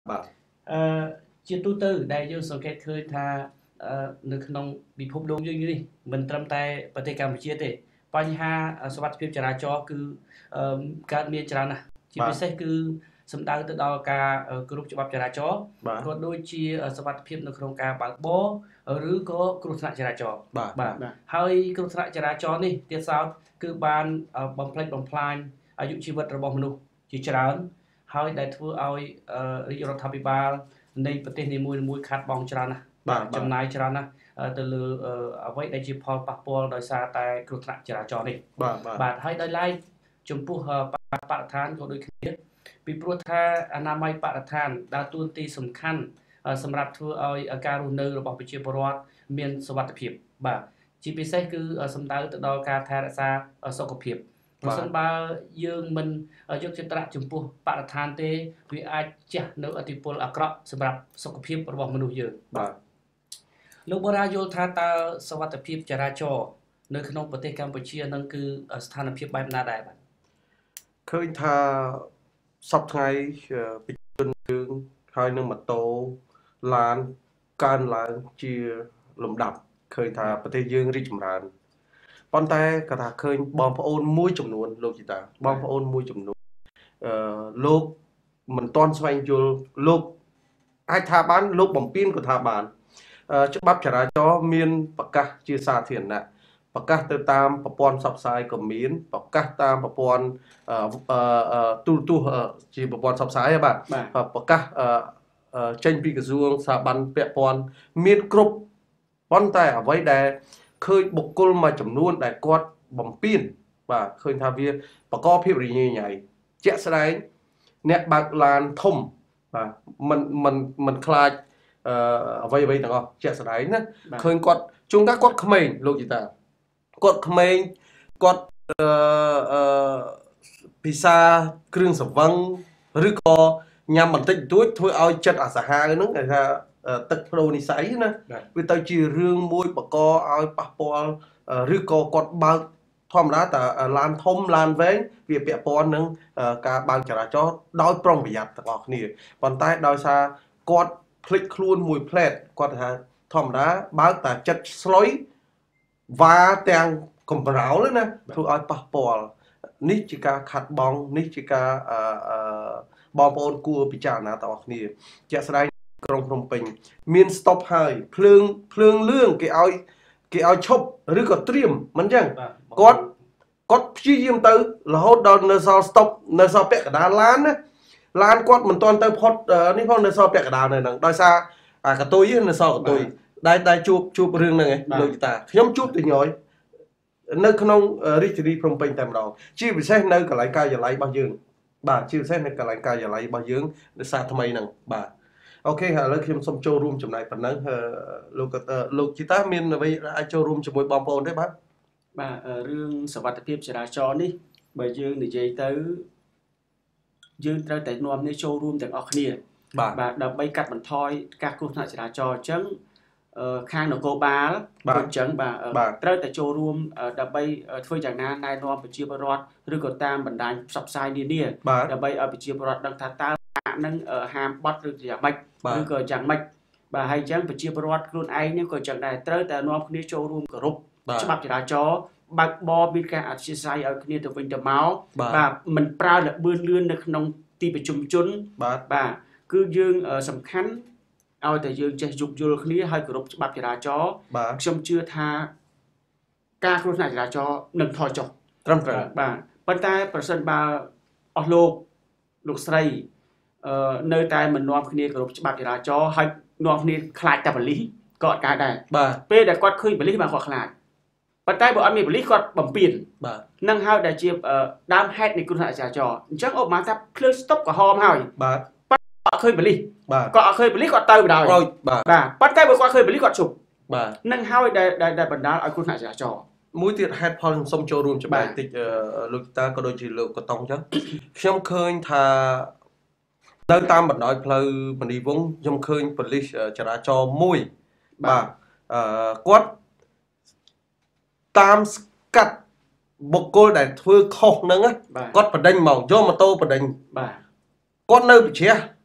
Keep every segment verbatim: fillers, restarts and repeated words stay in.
បាទអឺជាទូទៅដែលយើងសង្កេតឃើញថានៅក្នុងពិភពលោកយើងនេះមិនត្រឹមតែប្រទេសកម្ពុជាទេបញ្ហាសុវត្ថិភាពចរាចរណ៍គឺកើតមានច្រើនណាស់ជាពិសេសគឺសំដៅទៅដល់ការគោរពច្បាប់ចរាចរណ៍ក៏ដូចជាសុវត្ថិភាពនៅក្នុងការបើកបរឬក៏គ្រោះថ្នាក់ចរាចរណ៍បាទហើយគ្រោះថ្នាក់ចរាចរណ៍នេះទៀតសោតគឺបានបំផ្លិចបំផ្លាញអាយុជីវិតរបស់មនុស្សជាច្រើនហើយដែលធ្វើឲ្យរាជរដ្ឋាភិបាលនៃប្រទេសនីមួយៗខាត់បងច្រើនណាស់បាទចំណាយច្រើនណាស់ទៅលើអ្វីដែលជាផលប៉ះពាល់ដោយសារតែគ្រោះថ្នាក់ចរាចរណ៍នេះបាទបាទហើយដោយឡែកចំពោះបរិស្ថានក៏ដូចគ្នាពីព្រោះថាអនាម័យបរិស្ថានដើរតួនាទីសំខាន់សម្រាប់ធ្វើឲ្យការរស់នៅរបស់ប្រជាពលរដ្ឋមានសុវត្ថិភាពបាទជាពិសេសគឺសំដៅទៅដល់ការថែរក្សាសុខភាពបើសិនបើយើងមិនយកចិត្តទុកដាក់ចំពោះបរិស្ថានទេវាអាចជះនៅឥទ្ធិពលអាក្រក់សម្រាប់សុខភាពរបស់មនុស្សយើងបាទលោកបរាយល់ថាតើសុវត្ថិភាពចរាចរណ៍នៅក្នុងប្រទេសកម្ពុជានឹងគឺស្ថានភាពបែបណាដែរបាទឃើញថាសប្តាហ៍ថ្ងៃប្រជាជនយើងហើយនឹងម៉ូតូឡានកើនឡើងជាលំដាប់ឃើញថាប្រទេសយើងរីកចម្រើនប៉ុន្តែគាត់ថាឃើញបងប្អូនមួយចំនួនលោកជីតាបងប្អូនមួយចំនួនអឺលោកមិនទាន់ស្វែងយល់លោកអាចថាបានលោកបំពេញក៏ថាបានច្បាប់ចរាចរណ៍មានប្រកាសជាសាធារណៈប្រកាសទៅតាមប្រព័ន្ធផ្សព្វផ្សាយក៏មានប្រកាសតាមប្រព័ន្ធទូរទស្សន៍ជាប្រព័ន្ធផ្សព្វផ្សាយបាទប្រកាសចេញពីក្រសួងស្ថាប័នពាក់ព័ន្ធមានគ្រប់ប៉ុន្តែអ្វីដែលឃើញបុគ្គលមួយចំនួនដែលគាត់បំពេញបាទឃើញថាវាបកកភាពរញ៉េញ៉ៃជាក់ស្ដែងអ្នកបើកឡានធំបាទមិនមិនមិនខ្លាចអឺអ្វីអ្វីទាំងអស់ជាក់ស្ដែងណាឃើញគាត់ជួនកាលគាត់ក្មេងលោកជីតាគាត់ក្មេងគាត់អឺអឺពិសាគ្រឿងសង្វឹងឬក៏ញ៉ាំបន្តិចបន្តួចធ្វើឲ្យចិត្តអាសាហាវហ្នឹងគេថាទឹកប្រូនិស័យណាវាទៅជារឿងមួយបកឲ្យប៉ះពាល់ឬក៏គាត់បើកធម្មតាតែឡានធំឡានវែងវាពាក់ព័ន្ធនឹងការបើកចរាចរណ៍ដោយប្រុងប្រយ័ត្នទាំងអស់គ្នាប៉ុន្តែដោយសារគាត់ភ្លេចខ្លួនមួយផ្លែតគាត់ថាធម្មតាបើកតែចិត្តស្លុយវ៉ាទាំងកំប្រោលណាធ្វើឲ្យប៉ះពាល់នេះជាការខាត់បងនេះជាការអឺបងប្អូនគួរពិចារណាទាំងអស់គ្នាជាក់ស្ដែងក្រុងភ្នំពេញមាន stop ហើយភ្លើងភ្លើងលឿងគេឲ្យគេឲ្យឈប់ឬក៏ត្រៀមមិនចឹងគាត់គាត់ព្យាយាមទៅរហូតដល់នៅសល់ stop នៅសល់ពាក់កណ្ដាលឡានណាឡានគាត់មិនទាន់ទៅផុតនេះផងនៅសល់ពាក់កណ្ដាលនៅហ្នឹងដោយសារអាកតុយនៅសល់កតុយដែលតែជួបជួបរឿងហ្នឹងឯងលោកតាខ្ញុំជួបទៅញយនៅក្នុងរាជធានីភ្នំពេញតែម្ដងជាពិសេសនៅកន្លែងការិយាល័យរបស់យើងបាទជាពិសេសនៅកន្លែងការិយាល័យរបស់យើងនៅសាថ្មីហ្នឹងបាទអូខេហើយឥឡូវខ្ញុំសូមចូលរួមចំណែកប៉ុណ្ណឹងលោកលោកជីតាមានអ្វីអាចចូលរួមជាមួយបងប្អូនទេបាទបាទរឿងសុវត្ថិភាពចរាចរណ៍នេះបើយើងនិយាយទៅយើងត្រូវតែនាំគ្នាចូលរួមទាំងអស់គ្នាបាទដើម្បីកាត់បន្ថយការគ្រោះថ្នាក់ចរាចរណ៍អញ្ចឹងខាងនគរបាលក៏អញ្ចឹងបាទត្រូវតែចូលរួមដើម្បីធ្វើយ៉ាងណាណែនាំប្រជាពលរដ្ឋឬក៏តាមបណ្ដាញផ្សព្វផ្សាយនានាដើម្បីឲ្យប្រជាពលរដ្ឋដឹងថាតើនឹងហាមបត់ឬយ៉ាងម៉េចឬក៏យ៉ាងម៉េចបាទហើយអញ្ចឹងប្រជាពលរដ្ឋខ្លួនឯងនេះក៏អញ្ចឹងដែរត្រូវតែនាំគ្នាចូលរួមគោរពច្បាប់ចរាចរណ៍បើកបរមានការអធិស្ឋានឲ្យគ្នាទៅវិញទៅមកបាទមិនប្រើល្បឿនលឿននៅក្នុងទីប្រជុំជនបាទបាទគឺយើងសំខាន់ឲ្យតែយើងចេះយោគយល់គ្នាហើយគោរពច្បាប់ចរាចរណ៍ខ្ញុំជឿថាការគ្រោះថ្នាក់ចរាចរណ៍នឹងថយចុះត្រឹមត្រូវបាទប៉ុន្តែប្រសិនបើអស់លោកលោកស្រីអឺនៅតែមិននាំគ្នាគោរពច្បាប់ចរាចរណ៍ហើយនាំគ្នាខ្លាចតែបលិសក៏អត់កើតដែរពេលដែលគាត់ឃើញបលិសបានគាត់ខ្លាចប៉ុន្តែបើអត់មានបលិសគាត់បំពេញបាទនឹងហើយដែលជាដើមហេតុនៃគ្រោះថ្នាក់ចរាចរណ៍អញ្ចឹងឧបមាថាភ្លើងស្តុបក្រហមហើយបាទអត់ឃើញបលិសបាទគាត់អត់ឃើញបលិសគាត់ទៅបណ្ដោយបាទបាទប៉ុន្តែបើគាត់ឃើញបលិសគាត់ជប់បាទនឹងហើយដែលដែលបណ្ដាលឲ្យគ្រោះថ្នាក់ចរាចរណ៍មួយទៀតហេតុផលខ្ញុំសូមចូលរួមច្បាស់បន្តិចលោកតាក៏ដូចជាលោកកតុងអញ្ចឹងខ្ញុំឃើញថានៅតាមបណ្ដោយផ្លូវមនីវង្សខ្ញុំឃើញប៉ូលីសចរាចរណ៍មួយបាទអឺគាត់តាមស្កាត់បុគ្គលដែលធ្វើខុសហ្នឹងគាត់បដិញមកយកម៉ូតូបដិញបាទគាត់នៅប្រជះ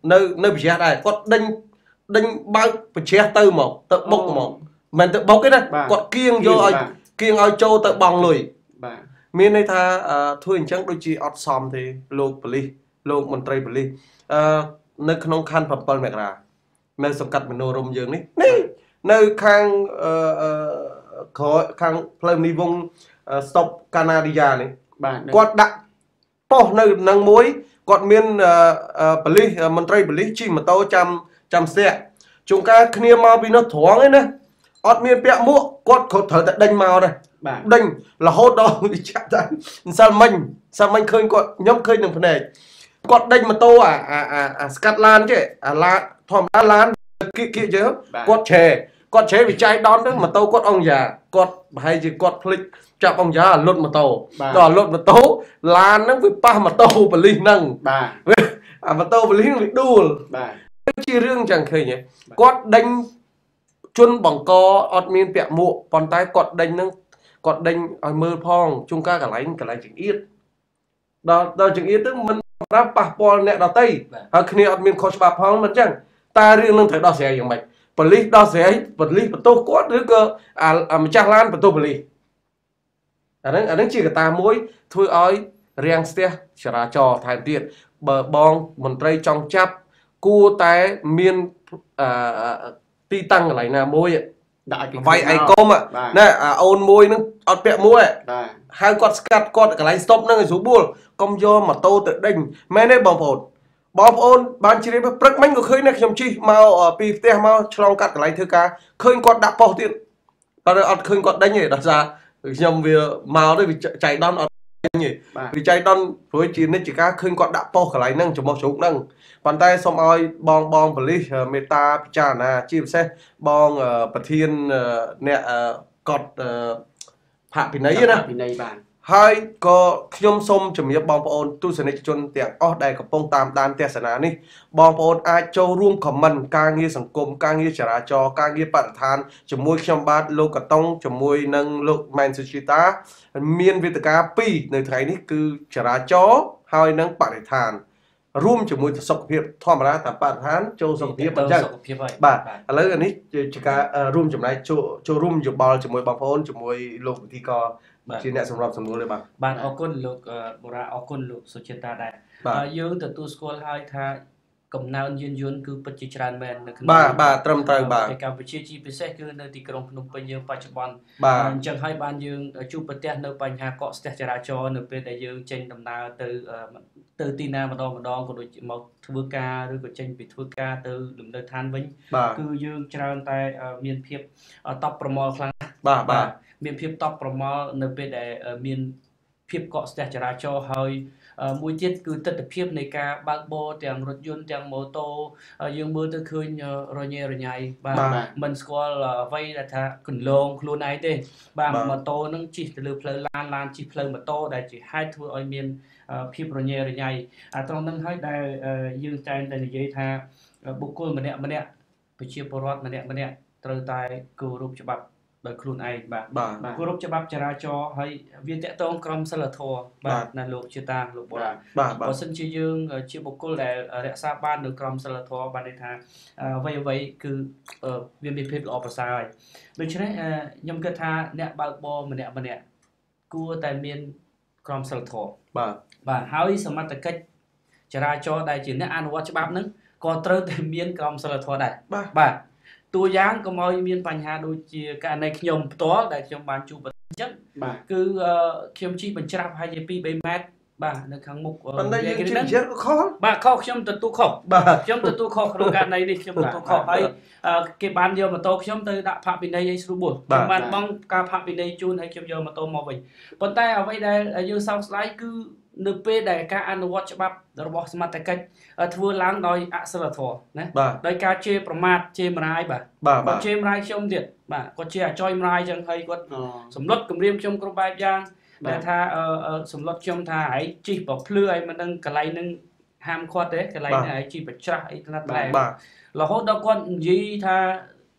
នៅនៅប្រទេសដែរគាត់ដេញដេញបើកប្រទេសទៅមកទៅបុកមកមិនទៅបុកទេណាគាត់គៀងយកឲ្យគៀងឲ្យចូលទៅបងលុយបាទមានន័យថាធ្វើអញ្ចឹងដូចជាអត់សមទេលោកប៉ូលីសលោកមន្ត្រីប៉ូលីសអឺនៅក្នុងខណ្ឌ7មករានៅសង្កាត់មនោរម្យយើងនេះនេះនៅខាងអឺក្រោយខាងផ្លូវនេះវងស្តុបកាណាឌីយ៉ានេះបាទគាត់ដាក់ប៉ុស្តិ៍នៅនឹងមួយគាត់មានប៉ូលីសមន្ត្រីប៉ូលីសជិះម៉ូតូចាំចាំស្ទាក់ជួនកាលគ្នាមកពីនោះត្រង់ឯណាអត់មានពាក់មួកគាត់គាត់ត្រូវតែដេញមកដែរដេញរហូតដល់ចាក់តែម្សិលមិញម្សិលមិញឃើញគាត់ខ្ញុំឃើញនឹងភ្នែកគាត់ដេញម៉ូតូអាអាស្កាត់ឡានចេះអាឡាធម្មតាឡានគៀកគៀកយើគាត់ឆេគាត់ឆេវិច័យដនទៅម៉ូតូគាត់អង្គយ៉ាគាត់ប្រហែលជាគាត់ភ្លេចចាប់អង្គយ៉ាលុតម៉ូតូដល់លុតម៉ូតូឡានហ្នឹងវាប៉ះម៉ូតូប៉ូលីសហ្នឹងបាទអាម៉ូតូប៉ូលីសវាដួលបាទជារឿងចឹងឃើញគាត់ដេញជន់បង្កអត់មានពាក់មួកប៉ុន្តែគាត់ដេញហ្នឹងគាត់ដេញឲ្យមើលផងជួនកាលកន្លែងកន្លែងចង្អៀតដល់ដល់ចង្អៀតទៅមិនប្រាប់ប៉ះពាល់អ្នកដទៃហើយគ្នាអត់មានខុសច្បាប់ផងមិនចឹងតែរឿងនឹងត្រូវដោះស្រាយយ៉ាងម៉េចប៉ូលីសដោះស្រាយប៉ូលីសបន្ទោសគាត់ឬក៏អាម្ចាស់ឡានបន្ទោសប៉ូលីសអាហ្នឹងអាហ្នឹងជាកត្តាមួយធ្វើឲ្យរាំងស្ទះចរាចរណ៍ថែមទៀតបើបងមន្ត្រីចង់ចាប់គួរតែមានអឺទីតាំងកន្លែងណាមួយដាក់ឲ្យវាយអីកុំណែអូនមួយនឹងអត់ពាក់មួកហៅគាត់ស្កាត់គាត់កន្លែងស្តុបហ្នឹងឲ្យស្រួលបួលកុំយកម៉ូតូទៅដេញមែនទេបងប្អូនបងប្អូនបានជ្រាបព្រឹកមិញក៏ឃើញដែរខ្ញុំជិះមកពីផ្ទះមកឆ្លងកាត់កន្លែងធ្វើការឃើញគាត់ដាក់ប៉ុស្តិ៍ទៀតតែអត់ឃើញគាត់ដេញទេដោយសារខ្ញុំវាមកទៅវាចៃដន្យអត់ដេញទេវាចៃដន្យព្រោះជានិច្ចការឃើញគាត់ដាក់ប៉ុស្តិ៍កន្លែងហ្នឹងចំោះជ្រូកហ្នឹងប៉ុន្តែសូមឲ្យបងបងប៉ូលីសមេត្តាពិចារណាជាពិសេសបងប្រធានអ្នកកត់ផាកពិន័យណាពិន័យបានហើយក៏ខ្ញុំសូមជំរាបបងប្អូនទស្សនិកជនទាំងអស់ដែលកំពុងតាមដានទស្សនានេះបងប្អូនអាចចូលរួមខមមិនការងារសង្គមការងារចរាចរណ៍ការងារបរិស្ថានជាមួយខ្ញុំបាទលោកកតុងជាមួយនឹងលោកម៉ែនសុជីតាមានវេទិកាពីរនៅថ្ងៃនេះគឺចរាចរណ៍ហើយនិងបរិស្ថានរួមជាមួយសុខភាពធម្មតាតាមបរិស្ថានចូលសុខភាពអញ្ចឹងបាទឥឡូវនេះជាការរួមចំណែកចូលចូលរួមយោបល់ជាមួយបងប្អូនជាមួយលោកវិធីករជាអ្នកសម្របសម្រួលទេបាទបាទអរគុណលោកបូរ៉ាអរគុណលោកសុចិតាដែរយើងទទួលស្គាល់ហើយថាកំណើនយានយន្តគឺពិតជាច្រើនមែននៅក្នុងបាទបាទត្រឹមត្រូវបាទនៅកម្ពុជាជាពិសេសគឺនៅទីក្រុងភ្នំពេញយើងបច្ចុប្បន្នអញ្ចឹងហើយបានយើងជួបប្រទះនៅបញ្ហាកកស្ទះចរាចរណ៍នៅពេលដែលយើងចេញដំណើរទៅទៅទីណាម្ដងម្ដងក៏ដូចមកធ្វើការឬក៏ចេញពីធ្វើការទៅលំនៅឋានវិញគឺយើងច្រើនតែមានភាពតប់ប្រមល់ខ្លាំងបាទបាទមានភាពតប់ប្រមល់នៅពេលដែលមានភាពកកស្ទះចរាចរណ៍ហើយមួយទៀតគឺទស្សនវិជ្ជានៃការបើកបរទាំងរថយន្តទាំងម៉ូតូយើងមើលទៅឃើញរញ៉េរញ៉ៃបាទមិនស្គាល់អ្វីដែលថាគន្លងខ្លួនឯងទេបាទម៉ូតូនឹងជិះទៅលើផ្លូវឡានឡានជិះផ្លូវម៉ូតូដែលជាហេតុធ្វើឲ្យមានភាពរញ៉េរញ៉ៃអាត្រង់ហ្នឹងហើយដែលយើងតែងតែនិយាយថាបុគ្គលម្នាក់ម្នាក់ប្រជាពលរដ្ឋម្នាក់ម្នាក់ត្រូវតែគោរពច្បាប់ដោយខ្លួនឯងបាទគោរពច្បាប់ចរាចរណ៍ហើយវាតកតងក្រមសីលធម៌បាទណាលោកជាតាលោកបូរ៉ាបើសិនជាយើងជាបុគ្គលដែលរក្សាបាននៅក្រមសីលធម៌បានន័យថាអ្វីអ្វីគឺវាមានភាពល្អប្រសើរហើយដូច្នេះខ្ញុំគិតថាអ្នកបើកបរម្នាក់ម្នាក់គួរតែមានក្រមសីលធម៌បាទបាទហើយសមត្ថកិច្ចចរាចរណ៍ដែលជាអ្នកអនុវត្តច្បាប់ហ្នឹងក៏ត្រូវតែមានក្រមសីលធម៌ដែរបាទតួយ៉ាងកុំឲ្យមានបញ្ហាដូចជាករណីខ្ញុំផ្ទាល់ដែលខ្ញុំបានជួបអញ្ចឹងគឺខ្ញុំជិះបញ្ច្រាស់ប្រហែលជាពីរបីម៉ែត្របាទនៅខាងមុខប៉ុន្តែយើងជិះជិះខុសបាទខុសខ្ញុំទទួលខុសខ្ញុំទទួលខុសក្នុងករណីនេះខ្ញុំទទួលខុសហើយគេបានយកម៉ូតូខ្ញុំទៅដាក់ផាកពិន័យឲ្យស្រួលបួលខ្ញុំបានបង់ការផាកពិន័យជូនឲ្យខ្ញុំយកម៉ូតូមកវិញប៉ុន្តែអ្វីដែលយើងសោកស្ដាយគឺនៅពេលដែលការអនុវត្តច្បាប់របស់សមត្ថកិច្ចធ្វើឡើងដោយអសិលធម៌ណាដោយការជេរប្រមាថជេរម្រាយបាទគាត់ជេរម្រាយខ្ញុំទៀតបាទគាត់ជេរអាចយម្រាយចឹងហើយគាត់សម្លុតគម្រាមខ្ញុំគ្រប់បែបយ៉ាងដែលថាសម្លុតខ្ញុំថាឯងជិះប្រភ្លឺឲ្យមិនដឹងកន្លែងនឹងហាមឃាត់ទេកន្លែងនេះឯងជិះប្រច្រាស់អីខ្លះដែររហូតដល់គាត់និយាយថា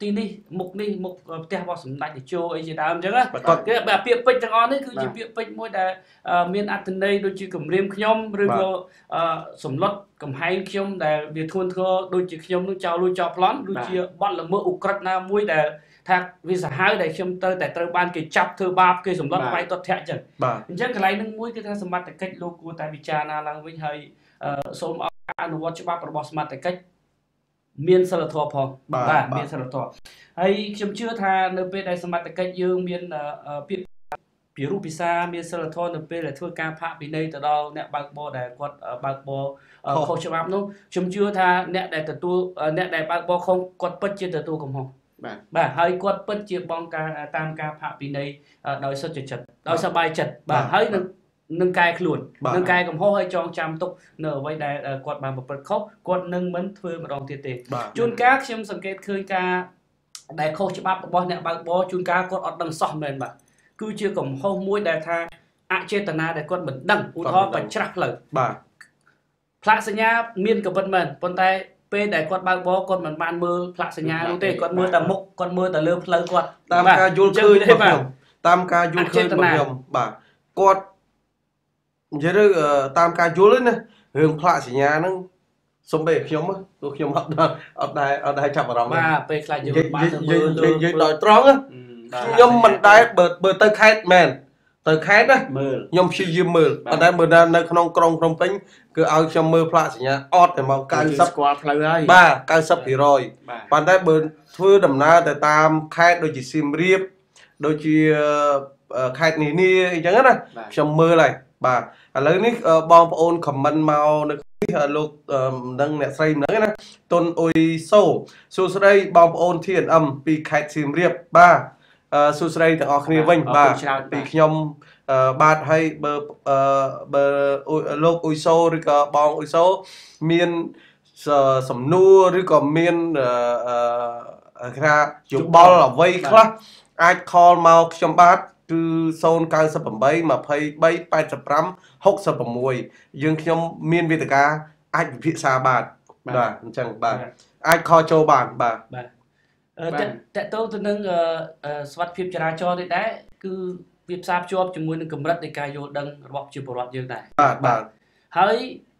ទីនេះមុខនេះមុខផ្ទះរបស់សម្ដេចតេជោអីជាដើមអញ្ចឹងណាគឺពាក្យពេចន៍ទាំងអស់នេះគឺជាពាក្យពេចន៍មួយដែលមានអត្ថន័យដូចជាគម្រាមខ្ញុំឬក៏សម្លុតកំហែងខ្ញុំដែលវាធ្ងន់ធ្ងរដូចជាខ្ញុំនឹងចោលលួចចោលប្លន់ដូចជាបទល្មើសឧក្រិដ្ឋណាមួយដែលថាវាសាហាវដែលខ្ញុំទៅតែត្រូវបានគេចាប់ធ្វើបាបគេសម្លុតវាយទាត់ធាក់អញ្ចឹងអញ្ចឹងកន្លែងនឹងមួយគឺថាសមត្ថកិច្ចលោកគួរតែពិចារណាឡើងវិញហើយសូមឲ្យអនុវត្តច្បាប់របស់សមត្ថកិច្ចមានសិលធម៌ផងបាទមានសិលធម៌ហើយខ្ញុំជឿថានៅពេលដែលសមត្ថកិច្ចយើងមានពាក្យពីរូបពិសាមានសិលធម៌នៅពេលដែលធ្វើការផាកពិន័យទៅដល់អ្នកបើកបរដែលគាត់បើកបរខុសច្បាប់នោះខ្ញុំជឿថាអ្នកដែលទទួលអ្នកដែលបើកបរខុសគាត់ពិតជាទទួលកំហុសបាទបាទហើយគាត់ពិតជាបងការតាមការផាកពិន័យដោយសុចរិតចិត្តដោយសប្បាយចិត្តបាទហើយនឹងនឹងកែខ្លួននឹងកែកំហុសឲ្យចងចាំទុកនៅអ្វីដែលគាត់បានប្រព្រឹត្តខុសគាត់នឹងមិនធ្វើម្ដងទៀតទេជួនកាលខ្ញុំសង្កេតឃើញការដែលខុសច្បាប់របស់អ្នកបើកបរជួនកាលគាត់អត់ដឹងសោះមែនបាទគឺជាកំហុសមួយដែលថាអចេតនាដែលគាត់មិនដឹងឧទាហរណ៍បញ្ច្រាស់ផ្លូវបាទផ្លាកសញ្ញាមានក៏ពិតមែនប៉ុន្តែពេលដែលគាត់បើកបរគាត់មិនបានមើលផ្លាកសញ្ញានោះទេគាត់មើលតែមុខគាត់មើលតែលើផ្លូវគាត់តាមការយល់ឃើញរបស់ខ្ញុំតាមការយល់ឃើញរបស់ខ្ញុំបាទគាត់និយាយទៅតាមការយល់ណារឿងផ្លាកសញ្ញាហ្នឹងសុំពេលខ្ញុំទោះខ្ញុំអត់អត់ដែរអត់ដែរចាប់អារម្មណ៍បាទពេលខ្លះយើងបានទៅមើលលើនិយាយដោយត្រង់ខ្ញុំមិនដែរបើបើទៅខេត្តមែនទៅខេត្តណាមើលខ្ញុំព្យាយាមមើលប៉ុន្តែបើនៅក្នុងក្រុងភ្នំពេញគឺឲ្យខ្ញុំមើលផ្លាកសញ្ញាអត់តែមកកៅសិបស្គាល់ផ្លូវហើយបាទ កៅសិបភាគរយ ប៉ុន្តែបើធ្វើដំណើរទៅតាមខេត្តដូចជាសៀមរាបដូចជាខេត្តនានាអីចឹងណាខ្ញុំមើលហើយបាទឥឡូវនេះបងប្អូនខមមិនមកនៅលោកមិនដឹងអ្នកស្រីមិនដឹងណាតុនអ៊ុយសូសួស្ដីបងប្អូន ที เอ็น เอ็ม ពីខេត្តសៀមរាបបាទសួស្ដីទាំងអស់គ្នាវិញបាទពីខ្ញុំបាទឲ្យបើបើលោកអ៊ុយសូឬក៏បងអ៊ុយសូមានសំណួរឬក៏មានគេថាយោបល់អ្វីខ្លះអាច call មកខ្ញុំបាទគឺศูนย์ เก้า แปด ยี่ สาม แปด ห้า หก หก យើងខ្ញុំមានវេទិកាអាចវិភាសាបានបាទអញ្ចឹងបាទអាចខលចូលបានបាទបាទតើតើទៅនឹងសុវត្ថិភាពចរាចរណ៍នេះដែរគឺវាផ្សារភ្ជាប់ជាមួយនឹងកម្រិតនៃការយល់ដឹងរបស់ប្រជាពលរដ្ឋយើងដែរបាទបាទហើយ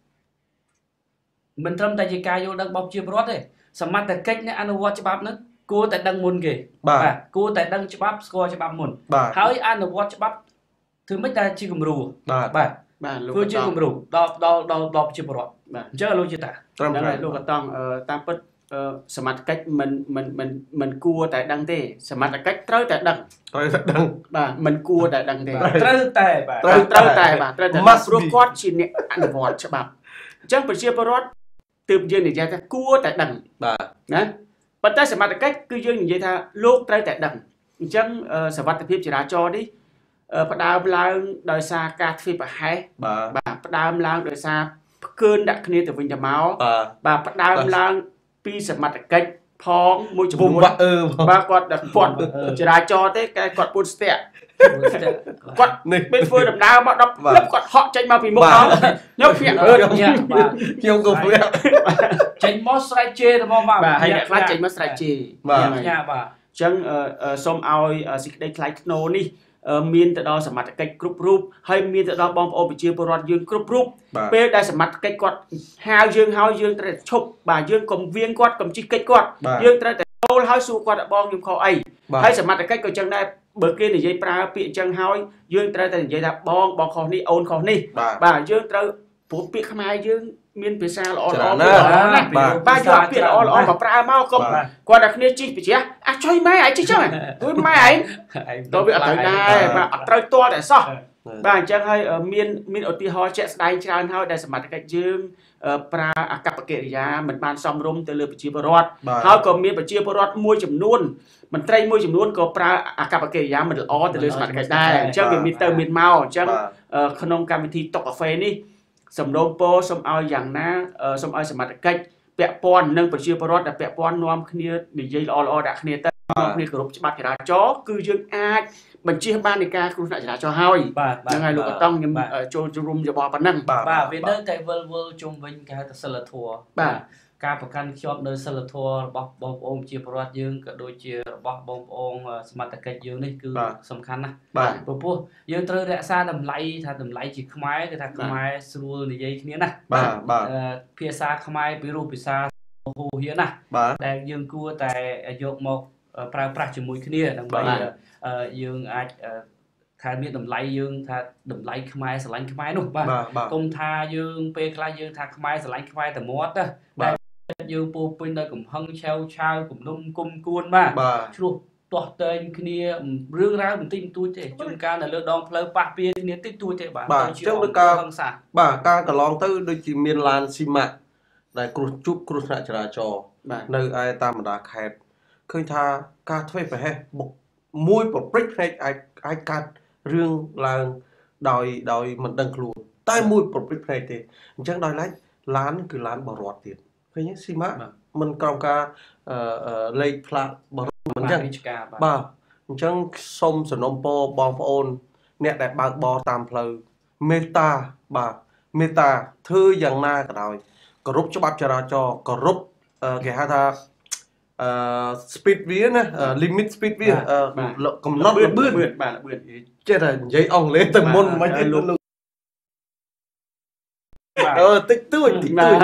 មិនត្រឹមតែជាការយល់ដឹងរបស់ប្រជាពលរដ្ឋទេសមត្ថកិច្ចអ្នកអនុវត្តច្បាប់ហ្នឹងគួរតែដឹងមុនគេបាទគួរតែដឹងច្បាប់ស្គាល់ច្បាប់មុនហើយអនុវត្តច្បាប់ធ្វើម៉េចតែជាគំរូបាទបាទបាទលោកគឺជាគំរូដល់ដល់ដល់ដល់ប្រជាពលរដ្ឋបាទអញ្ចឹងលោកជាតាត្រឹមត្រូវលោកក៏ต้องតាមពិតសមត្ថកិច្ចមិនមិនមិនមិនគួរតែដឹងទេសមត្ថកិច្ចត្រូវតែដឹងត្រូវតែដឹងបាទមិនគួរតែដឹងទេត្រូវតែបាទត្រូវត្រូវតែបាទត្រូវតែព្រោះគាត់ជាអ្នកអនុវត្តច្បាប់អញ្ចឹងប្រជាពលរដ្ឋទើបយើងនិយាយថាគួរតែដឹងបាទណាប៉ុន្តែសមត្ថកិច្ចគឺយើងនិយាយថាលោកត្រូវតែដឹងអញ្ចឹងសវត្ថិភាពចរាចរណ៍នេះផ្ដើមឡើងដោយសារការធ្វើប្រហែសបាទផ្ដើមឡើងដោយសារផ្កើនដាក់គ្នាទៅវិញទៅមកបាទផ្ដើមឡើងពីសមត្ថកិច្ចផងមួយចំនួនបាទគាត់ដាក់ពាត់ចរាចរណ៍ទេគេគាត់ពួនស្ទាក់គាត់នេះពេលធ្វើដំណើរមកដល់ផ្លឹបគាត់ហក់ចេញមកពីមុខដល់ខ្ញុំភ្ញាក់បាទខ្ញុំក៏ភ្ញាក់ចេញមកស្រែកជេរទៅមកបាទហើយអ្នកខ្លះចេញមកស្រែកជេរបាទភ្ញាក់បាទអញ្ចឹងសូមឲ្យសេចក្តីថ្លៃថ្នូរនេះមានទៅដល់សមត្ថកិច្ចគ្រប់រូបហើយមានទៅដល់បងប្អូនប្រជាពលរដ្ឋយើងគ្រប់រូបពេលដែលសមត្ថកិច្ចគាត់ហៅយើងហើយយើងត្រូវតែឈប់បាទយើងកុំវៀងគាត់កុំជិះកិច្ចគាត់យើងត្រូវតែចូលហើយសួរគាត់បងខ្ញុំខុសអីហើយសមត្ថកិច្ចក៏ចឹងដែរបើគេនិយាយប្រើពាក្យចឹងហើយយើងត្រូវតែនិយាយថាបងបងខុសនេះអូនខុសនេះបាទយើងត្រូវព្រោះពាក្យខ្មែរយើងមានភាសាល្អល្អណាស់បាទយកពាក្យល្អល្អមកប្រើមកកុំគាត់តែគ្នាជីកប្រជះអាចជួយម៉ែឯងជីកចឹងទួយម៉ែឯងទៅវាអត់ត្រូវដែរបាទអត់ត្រូវទាល់តែសោះបាទអញ្ចឹងហើយមានមានឧទាហរណ៍ជាក់ស្ដែងច្រើនហើយដែលសមត្ថកិច្ចយើងប្រើអកប្បកិរិយាមិនបានសមរម្យទៅលើប្រជាពលរដ្ឋហើយក៏មានប្រជាពលរដ្ឋមួយចំនួនមន្ត្រីមួយចំនួនក៏ប្រើអកប្បកិរិយាមិនល្អទៅលើសមត្ថកិច្ចដែរអញ្ចឹងវាមានទៅមានមកអញ្ចឹងក្នុងកម្មវិធីតុកកាហ្វេនេះសំណូមពរសូមឲ្យយ៉ាងណាសូមឲ្យសមត្ថកិច្ចពាក់ព័ន្ធនឹងប្រជាពលរដ្ឋដែលពាក់ព័ន្ធនាំគ្នានិយាយល្អល្អដាក់គ្នាទៅនាំគ្នាគោរពច្បាប់ចរាចរណ៍គឺយើងអាចបញ្ជាបាននៃការគ្រោះថ្នាក់ចរាចរណ៍ហើយហ្នឹងហើយលោកក៏ต้องខ្ញុំចូលរួមយោបល់ប៉ុណ្ណឹងបាទវានៅតែវិលវល់ជុំវិញគេហៅថាសិលធម៌បាទការប្រកាន់ខ្ជាប់នៅសិលធម៌របស់បងប្អូនជាប្រវត្តិយើងក៏ដូចជារបស់បងប្អូនសមត្ថកិច្ចយើងនេះគឺសំខាន់ណាស់ព្រោះយើងត្រូវរក្សាតម្លៃថាតម្លៃជាខ្មែរគឺថាខ្មែរស្រួលនិយាយគ្នាណាបាទបាទភាសាខ្មែរពីរូបភាសាហូរហៀណាដែលយើងគួរតែយកមកប្រើប្រាស់ជាមួយគ្នាដើម្បីយើងអាចថាមានតម្លៃយើងថាតម្លៃខ្មែរស្រឡាញ់ខ្មែរនោះបាទកុំថាយើងពេលខ្លះយើងថាខ្មែរស្រឡាញ់ខ្មែរតែមាត់ណាតែយើងពោពេញដោយកំហឹងឆាវឆាវគំនុំគុំគួនបាទឆ្លោះទាស់តែងគ្នារឿងរ៉ាវបន្តិចបន្តួចទេជួនកាលនៅលើដងផ្លូវប៉ះពាល់គ្នាតិចតួចទេបាទបាទអញ្ចឹងដូចការបាទការកន្លងទៅដូចជាមានឡានស៊ីម៉ាក់ដែលគ្រោះជួបគ្រោះថ្នាក់ចរាចរណ៍នៅឯតាមបណ្ដាខេត្តឃើញថាការធ្វើប្រហែសបុកមួយប្រព្រឹត្តផ្នែកអាចអាចកាត់រឿងឡើងដោយដោយមិនដឹងខ្លួនតែមួយប្រព្រឹត្តផ្នែកទេអញ្ចឹងដោយឡែកឡានគឺឡានបរដ្ឋទៀតឃើញស៊ីម៉ាក់មិនក្រោមការលេខផ្លាកបរដ្ឋមិនអញ្ចឹងបាទអញ្ចឹងសូមសំណូមពរបងប្អូនអ្នកដែលបើកបរតាមផ្លូវមេត្តាបាទមេត្តាធ្វើយ៉ាងណាក៏ដោយគោរពច្បាប់ចរាចរណ៍គោរពគេហៅថាអឺ speed វាណា limit speed វាកំណត់ល្បឿនបាទល្បឿនចេះតែនិយាយអង់គ្លេសទៅមុនមិនទេលោកអឺតិចតួចតិចតួច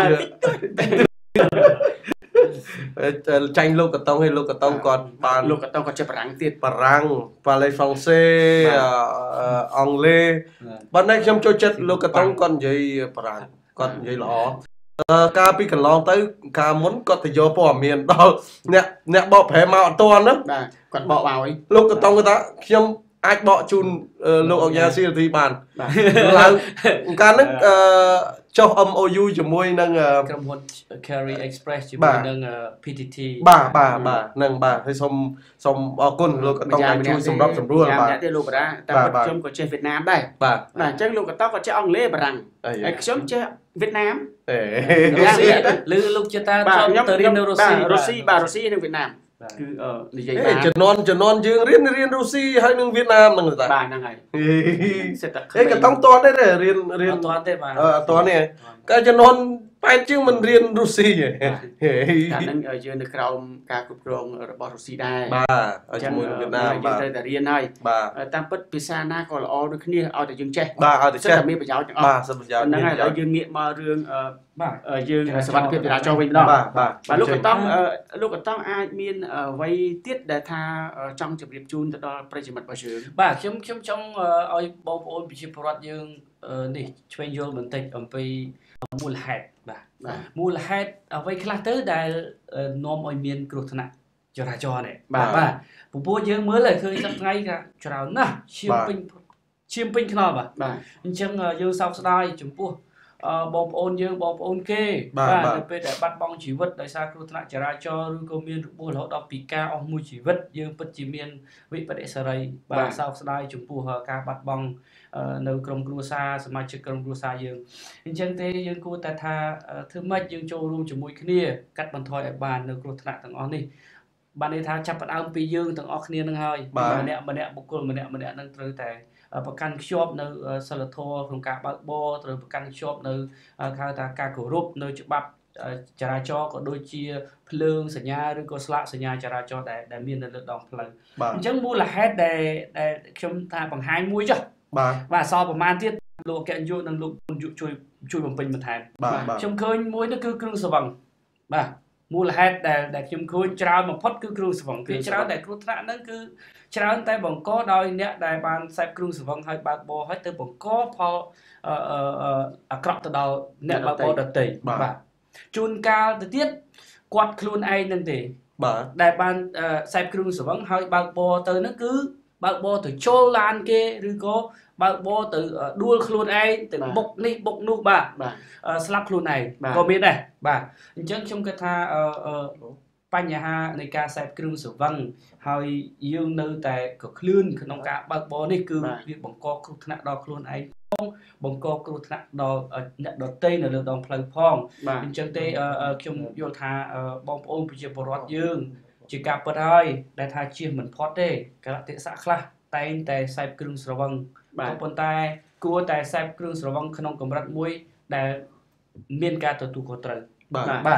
ចាញ់លោកកតុងឲ្យលោកកតុងគាត់បានលោកកតុងគាត់ចេះបារាំងទៀតបារាំងប៉ាឡេហ្វ្រង់សេអង់គ្លេសបើណែខ្ញុំចូលចិត្តលោកកតុងគាត់និយាយបារាំងគាត់និយាយល្អកាលពីកន្លងទៅកាលមុនគាត់ទៅយកព័ត៌មានដល់អ្នកអ្នកបកប្រែមកអត់ទាន់ណាបាទគាត់បកឲ្យលោកកតុងគាត់ថាខ្ញុំអាចបកជូនលោកអង្ញាស៊ីរីបានឡើងកាលហ្នឹងអឺចុះ M O U ជាមួយនឹងក្រុមហ៊ុន Carry Express ជាមួយនឹង P T T បាទបាទបាទនឹងបាទហើយសូមសូមអរគុណលោកកតុងដែលជួយសម្របសម្រួលបាទតែលោកបារាតែខ្ញុំក៏ចេះវៀតណាមដែរបាទបាទអញ្ចឹងលោកកតុងក៏ចេះអង់គ្លេសបារាំងហើយខ្ញុំចេះវៀតណាមអេឬលោកជាតាខ្ញុំទៅរៀននៅរុស្ស៊ីរុស្ស៊ីបាទរុស្ស៊ីនិងវៀតណាមគឺនិយាយបានជំនាន់ជំនាន់យើងរៀនរៀនរុស្ស៊ីហើយនឹងវៀតណាមហ្នឹងតាបាទហ្នឹងហើយសិតតែអេក៏ต้องតន់ដែររៀនរៀនអត់តន់ទេបាទអត់តន់ទេក៏ជំនាន់ប៉ែតជាងមិនរៀនរុស្ស៊ីទេតែហ្នឹងយើងនៅក្រោមការគ្រប់គ្រងរបស់រុស្ស៊ីដែរបាទជាមួយវៀតណាមបាទយើងត្រូវតែរៀនហើយតាមពិតភាសាណាក៏ល្អដូចគ្នាឲ្យតែយើងចេះបាទឲ្យតែចេះតែមានប្រយោជន៍ទាំងអស់បាទសិតប្រយោជន៍ហ្នឹងហើយហើយយើងងាកមករឿងបាទយើងសុវត្ថិភាពចរាចរណ៍វិញម្ដងបាទបាទបាទលោកកតុងលោកកតុងអាចមានអ្វីទៀតដែលថាចង់ជម្រាបជូនទៅដល់ប្រិយមិត្តរបស់យើងបាទខ្ញុំខ្ញុំចង់ឲ្យបងប្អូនប្រជាពលរដ្ឋយើងនេះឆ្វេងយល់បន្តិចអំពីមូលហេតុបាទមូលហេតុអ្វីខ្លះទៅដែលនាំឲ្យមានគ្រោះថ្នាក់ចរាចរណ៍នេះបាទបាទពពួកយើងមើលឃើញសប្តាហ៍ថ្ងៃក៏ច្រើនណាស់ឈាមពេញឈាមពេញខ្នល់បាទបាទអញ្ចឹងយើងសោកស្ដាយចំពោះបងប្អូនយើងបងប្អូនគេបាទនៅពេលដែលបាត់បង់ជីវិតដោយសារគ្រោះថ្នាក់ចរាចរណ៍ឬក៏មានរបួសរហូតដល់ពិការអស់មួយជីវិតយើងពិតជាមានវិបត្តិសេរីបាទសោកស្ដាយចំពោះការបាត់បង់នៅក្រុមគ្រួសារសមាជិកក្រុមគ្រួសារយើងអញ្ចឹងទេយើងគួរតែថាធ្វើម៉េចយើងចូលរួមជាមួយគ្នាកាត់បន្ថយឲ្យបាននៅគ្រោះថ្នាក់ទាំងអស់នេះបានន័យថាចាប់ផ្ដើមពីយើងទាំងអស់គ្នានឹងហើយម្នាក់ម្នាក់បុគ្គលម្នាក់ម្នាក់នឹងត្រូវតែប្រកាន់ខ្ជាប់នៅសិលធម៌ក្នុងការបើកបរត្រូវប្រកាន់ខ្ជាប់នៅហៅថាការគោរពនៅច្បាប់ចរាចរណ៍ក៏ដូចជាភ្លើងសញ្ញាឬក៏ស្លាកសញ្ញាចរាចរណ៍ដែលដែលមាននៅលើដងផ្លូវអញ្ចឹងមូលហេតុដែលដែលខ្ញុំថាបង្ហាញមួយចុះបាទបាទសល់ប្រហែលទៀតលោកអគ្គនាយកនិងលោកជួយជួយបំពេញបន្ថែមខ្ញុំឃើញមួយនោះគឺគ្រឿងស្រវឹងបាទមូលហេតុដែលដែលខ្ញុំឃើញច្រើនបំផុតគឺគ្រឿងស្រវឹងគឺច្រើនតែគ្រោះថ្នាក់ហ្នឹងគឺច្រើនតែបង្កដោយអ្នកដែលបានសេពគ្រឿងស្រវឹងហើយបើកបរហើយទៅបង្កផលអាក្រក់ទៅដល់អ្នកបើកបរដទៃបាទជួនកាលទៅទៀតគាត់ខ្លួនឯងនឹងទេបាទដែលបានសេពគ្រឿងស្រវឹងហើយបើកបរទៅហ្នឹងគឺបើកបរទៅចូលឡានគេឬក៏បើកបរទៅដួលខ្លួនឯងទៅបុកនេះបុកនោះបាទស្លាប់ខ្លួនឯងក៏មានដែរបាទអញ្ចឹងខ្ញុំគិតថាបញ្ហានៃការសេពគ្រឿងស្រវឹងហើយយើងនៅតែកក្លឿនក្នុងការបើកបរនេះគឺវាបង្កគ្រោះថ្នាក់ដល់ខ្លួនឯងផងបង្កគ្រោះថ្នាក់ដល់អ្នកដទៃនៅលើដងផ្លូវផងអញ្ចឹងទេខ្ញុំយល់ថាបងប្អូនប្រជាពលរដ្ឋយើងជាការពិតហើយដែលថាជៀសមិនផុតទេកាលៈទេសៈខ្លះតែងតែសេពគ្រឿងស្រវឹងក៏ប៉ុន្តែគួរតែសេពគ្រឿងស្រវឹងក្នុងកម្រិតមួយដែលមានការទទួលខុសត្រូវបាទ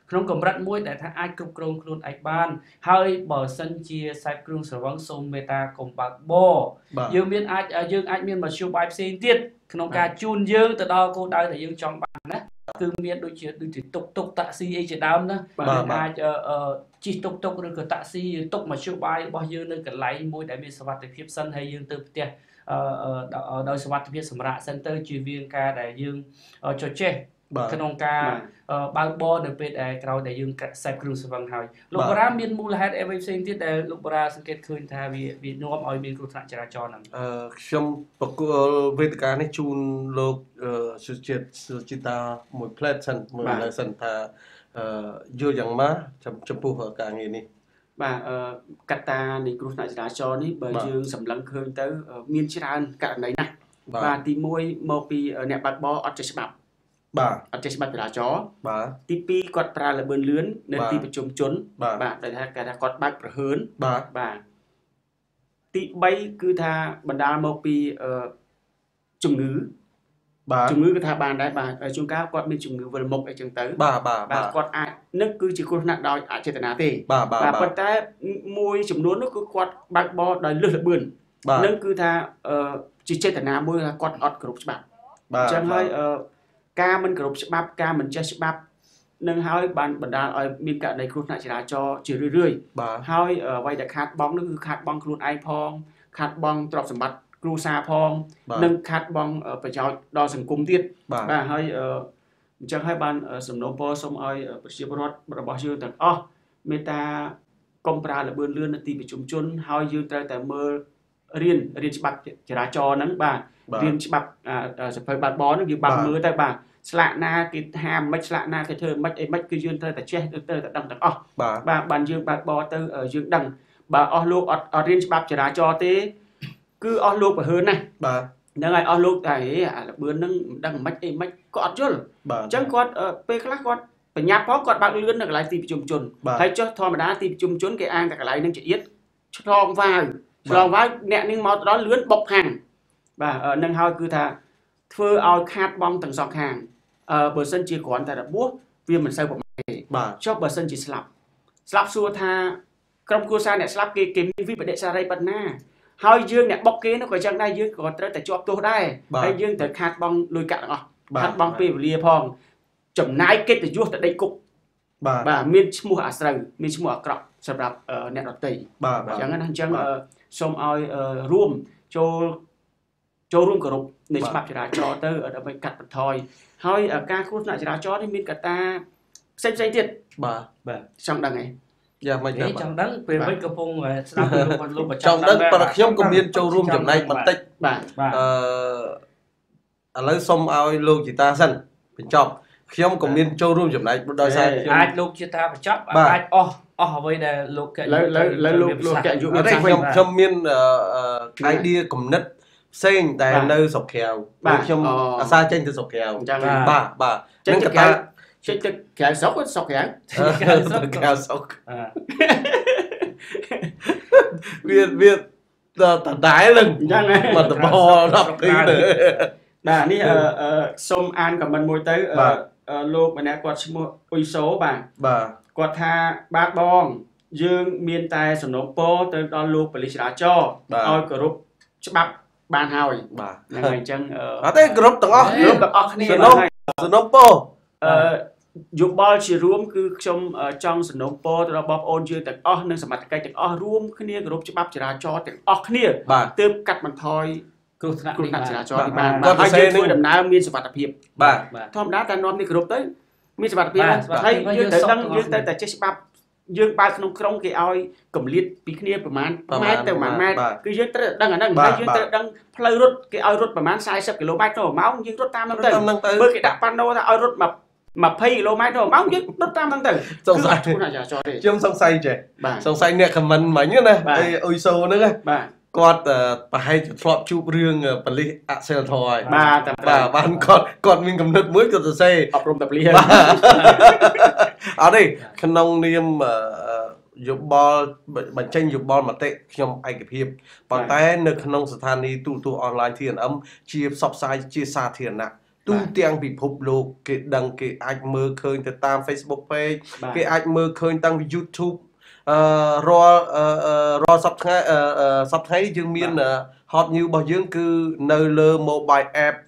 ក្នុងកម្រិតមួយដែលថាអាចគ្រប់គ្រងខ្លួនឯងបានហើយបើសិនជាខ្សែគ្រឿងស្រវឹងសូមមេត្តាកុំបើកបរយើងមានអាចយើងអាចមានមធ្យោបាយផ្សេងទៀតក្នុងការជូនយើងទៅដល់គោលដៅដែលយើងចង់បានណាគឺមានដូចជាដូចជាតុកតុកតាក់ស៊ីអីជាដើមណាយើងអាចជិះតុកតុកឬក៏តាក់ស៊ីតុកមធ្យោបាយរបស់យើងនៅកន្លែងមួយដែលមានសុវត្ថិភាពសិនហើយយើងទៅផ្ទះដោយសុវត្ថិភាពសម្រាប់សិនទៅជាវាងការដែលយើងចុចចេះក្នុងការបើកបរនៅពេលដែលក្រោយដែលយើងខ្សែគ្រឿងស្រវឹងហើយលោកបារាមានមូលហេតុអីផ្សេងទៀតដែលលោកបារាសង្កេតឃើញថាវាវានាំឲ្យមានគ្រោះថ្នាក់ចរាចរណ៍ហ្នឹងអឺខ្ញុំប្រគល់វេទិកានេះជូនលោកសុជាតិសុជីតាមួយផ្លែតសិនមើលនៅសិនថាអឺយល់យ៉ាងម៉េចចំពោះការងារនេះបាទអឺកត្តានៃគ្រោះថ្នាក់ចរាចរណ៍នេះបើយើងសម្លឹងឃើញទៅមានច្រើនករណីណាស់បាទទីមួយមកពីអ្នកបើកបរអត់ចេះច្បាប់បាទអត់ចេះច្បាប់ចរាចរណ៍បាទទីពីរគាត់ប្រើល្បឿនលឿននៅទីប្រជុំជនបាទដែលថាគេថាគាត់បើកប្រហើនបាទបាទទីបីគឺថាបណ្ដាលមកពីអឺជំងឺបាទជំងឺគឺថាបានដែរបាទជួនកាលគាត់មានជំងឺវិលមុខអីចឹងទៅបាទបាទបាទគាត់អាចនឹងគឺជាគ្រោះថ្នាក់ដោយអចេតនាទេបាទបាទប៉ុន្តែមួយចំនួននោះគឺគាត់បើកបរដោយលើសល្បឿននឹងគឺថាអឺជាចេតនាមួយថាគាត់អត់គោរពច្បាប់អញ្ចឹងហើយអឺការមិនគោរពច្បាប់ការមិនចេះច្បាប់នឹងហើយបានបណ្ដាលឲ្យមានករណីគ្រោះថ្នាក់ចរាចរណ៍ជារឿយៗហើយអ្វីដែលខាតបង់នោះគឺខាតបង់ខ្លួនឯងផងខាតបង់ទ្រព្យសម្បត្តិគ្រួសារផងនិងខាតបង់ប្រយោជន៍ដល់សង្គមទៀតបាទហើយអញ្ចឹងហើយបានសំណូមពរសូមឲ្យប្រជាពលរដ្ឋរបស់យើងទាំងអស់មេត្តាកុំប្រើល្បឿនលឿននៅទីប្រជុំជនហើយយើងត្រូវតែមើលរៀនរៀនច្បាប់ចរាចរណ៍ហ្នឹងបាទរៀនច្បាប់សភៅបើកបរហ្នឹងយើងបើកមើលទៅបាទស្លាកណាគេហាមមិនស្លាកណាគេធ្វើមិនអីមិនគឺយើងត្រូវតែចេះទៅទៅតែដឹងទាំងអស់បាទបានយើងបើកបរទៅយើងដឹងបើអស់លោកអត់អត់រៀនច្បាប់ចរាចរណ៍ទេគឺអស់លោកប្រហើនណាបាទហ្នឹងហើយអស់លោកតែអាល្បឿនហ្នឹងមិនដឹងមិនអីមិនក៏អត់យល់អញ្ចឹងគាត់ពេលខ្លះគាត់បញ្ញាប់ផងគាត់បើកលឿននៅកន្លែងទីប្រជុំជនហើយចុះធម្មតាទីប្រជុំជនគេអាងតែកន្លែងហ្នឹងជាអៀតឆ្លងវាវឆ្លងវាវអ្នកនឹងមកដល់លឿនបុកខាងបាទនឹងហើយគឺថាធ្វើឲ្យខាតបង់ទាំងសងខាងអឺបើសិនជាគ្រាន់តែរបួសវាមិនសូវប្រមាណទេបាទចុះបើសិនជាស្លាប់ស្លាប់សួរថាក្រុមគ្រួសារអ្នកស្លាប់គេគេមានវិបដិសារីប៉ុណ្ណាហើយយើងអ្នកបុកគេនោះក៏ចឹងដែរយើងក៏ត្រូវតែជាប់ទោសដែរហើយយើងត្រូវខាតបង់លុយកាក់ទាំងអស់ខាតបង់ពេលវេលាផងចំណាយកិត្តិយសទៅដេកគុកបាទបាទមានឈ្មោះអាស្រូវមានឈ្មោះអាក្រក់សម្រាប់អ្នកដទៃបាទអញ្ចឹងណាអញ្ចឹងសូមឲ្យរួមចូលចូលរួមគោរពនៃច្បាប់ចរាចរណ៍ទៅដើម្បីកាត់បន្ថយហើយការគ្រោះថ្នាក់ចរាចរណ៍នេះមានកត្តាផ្សេងផ្សេងទៀតបាទបាទចង់ដឹងហ៎យ៉ាមិនចង់ដឹងពេលវិញកំពុងស្ដាប់លោកលោកបញ្ចង់ដឹងប៉ុន្តែខ្ញុំក៏មានចូលរួមចំណែកបន្តិចបាទអឺឥឡូវសុំឲ្យលោកជីតាសិនបញ្ចប់ខ្ញុំក៏មានចូលរួមចំណែកដោយសារខ្ញុំអាចលោកជីតាបញ្ចប់អាចអស់អស់អ្វីដែលលោកកែលើលើលើលោកលោកកែយុមានខ្ញុំខ្ញុំមាន idea គំនិតផ្សេងតែនៅស្រុកក្រៅខ្ញុំអាសាចេញទៅស្រុកក្រៅអញ្ចឹងបាទបាទនឹងកតាចេញទៅក្រៅស្រុកស្រុកក្រៅក្រៅស្រុកវាវាតតែឡើងអញ្ចឹងមកតបដល់ពីបាទនេះសូមអានខមមិនមួយទៅលោកម្នាក់គាត់ឈ្មោះអ៊ុយសូបាទបាទគាត់ថាបាទបងយើងមានតែសំណូមពរទៅដល់លោកប៉ូលីសចរាចរណ៍ឲ្យគោរពច្បាប់បានហើយបាទហ្នឹងហើយអញ្ចឹងអត់ទេគ្រប់ទាំងអស់គ្រប់ទាំងអស់គ្នាសំណុំសំណុំពរអឺយោបល់ជារួមគឺខ្ញុំចង់សំណូមពរទៅដល់បងប្អូនយើងទាំងអស់និងសមត្ថកិច្ចទាំងអស់រួមគ្នាគោរពច្បាប់ចរាចរណ៍ទាំងអស់គ្នាទើបកាត់បន្ថយគ្រោះថ្នាក់គ្រោះថ្នាក់ចរាចរណ៍នេះបានហើយយើងធ្វើដំណើរមានសុវត្ថិភាពបាទធម្មតាតែនាំនេះគ្រប់ទៅមានសុវត្ថិភាពហើយយើងត្រូវដឹងយើងត្រូវតែចេះច្បាប់យើងបើកក្នុងក្រុងគេឲ្យកម្រិតពីគ្នាប្រហែលម៉ែត្រទៅប្រហែលម៉ែត្រគឺយើងត្រូវដឹងអាហ្នឹងហើយយើងត្រូវដឹងផ្លូវរត់គេឲ្យរត់ប្រហែលសាយសិបគីឡូម៉ែត្រទៅម៉ោងយើងរត់តាមហ្នឹងទៅបើគេដាក់ប៉ាណូថាឲ្យរត់មកยี่สิบគីឡូម៉ែត្រទៅម៉ោងយើងរត់តាមហ្នឹងទៅសង្ស័យខ្ញុំសង្ស័យចេះសង្ស័យអ្នកខមមិនមិញណាអីអ៊ុយសូហ្នឹងបាទគាត់ប្រហែលជាធ្លាប់ជួបរឿងប៉ូលីសអសិលធម៌ហើយបាទបាទបានគាត់គាត់មានកំណត់មួយគាត់សរសេរអប់រំតែប៉ូលីសអត់ទេក្នុងនាមយោបល់បញ្ចេញយោបល់មតិខ្ញុំឯកភាពប៉ុន្តែនៅក្នុងស្ថានីយ៍ទូរទស្សន៍អនឡាញ ធី អេន អឹម ជាផ្សព្វផ្សាយជាសាធារណៈទូទាំងពិភពលោកគេដឹងគេអាចមើលឃើញទៅតាម Facebook page គេអាចមើលឃើញតាំងពី YouTube អឺរាល់រាល់សប្តាហ៍សប្តាហ៍យើងមាន hot news របស់យើងគឺនៅលើ mobile app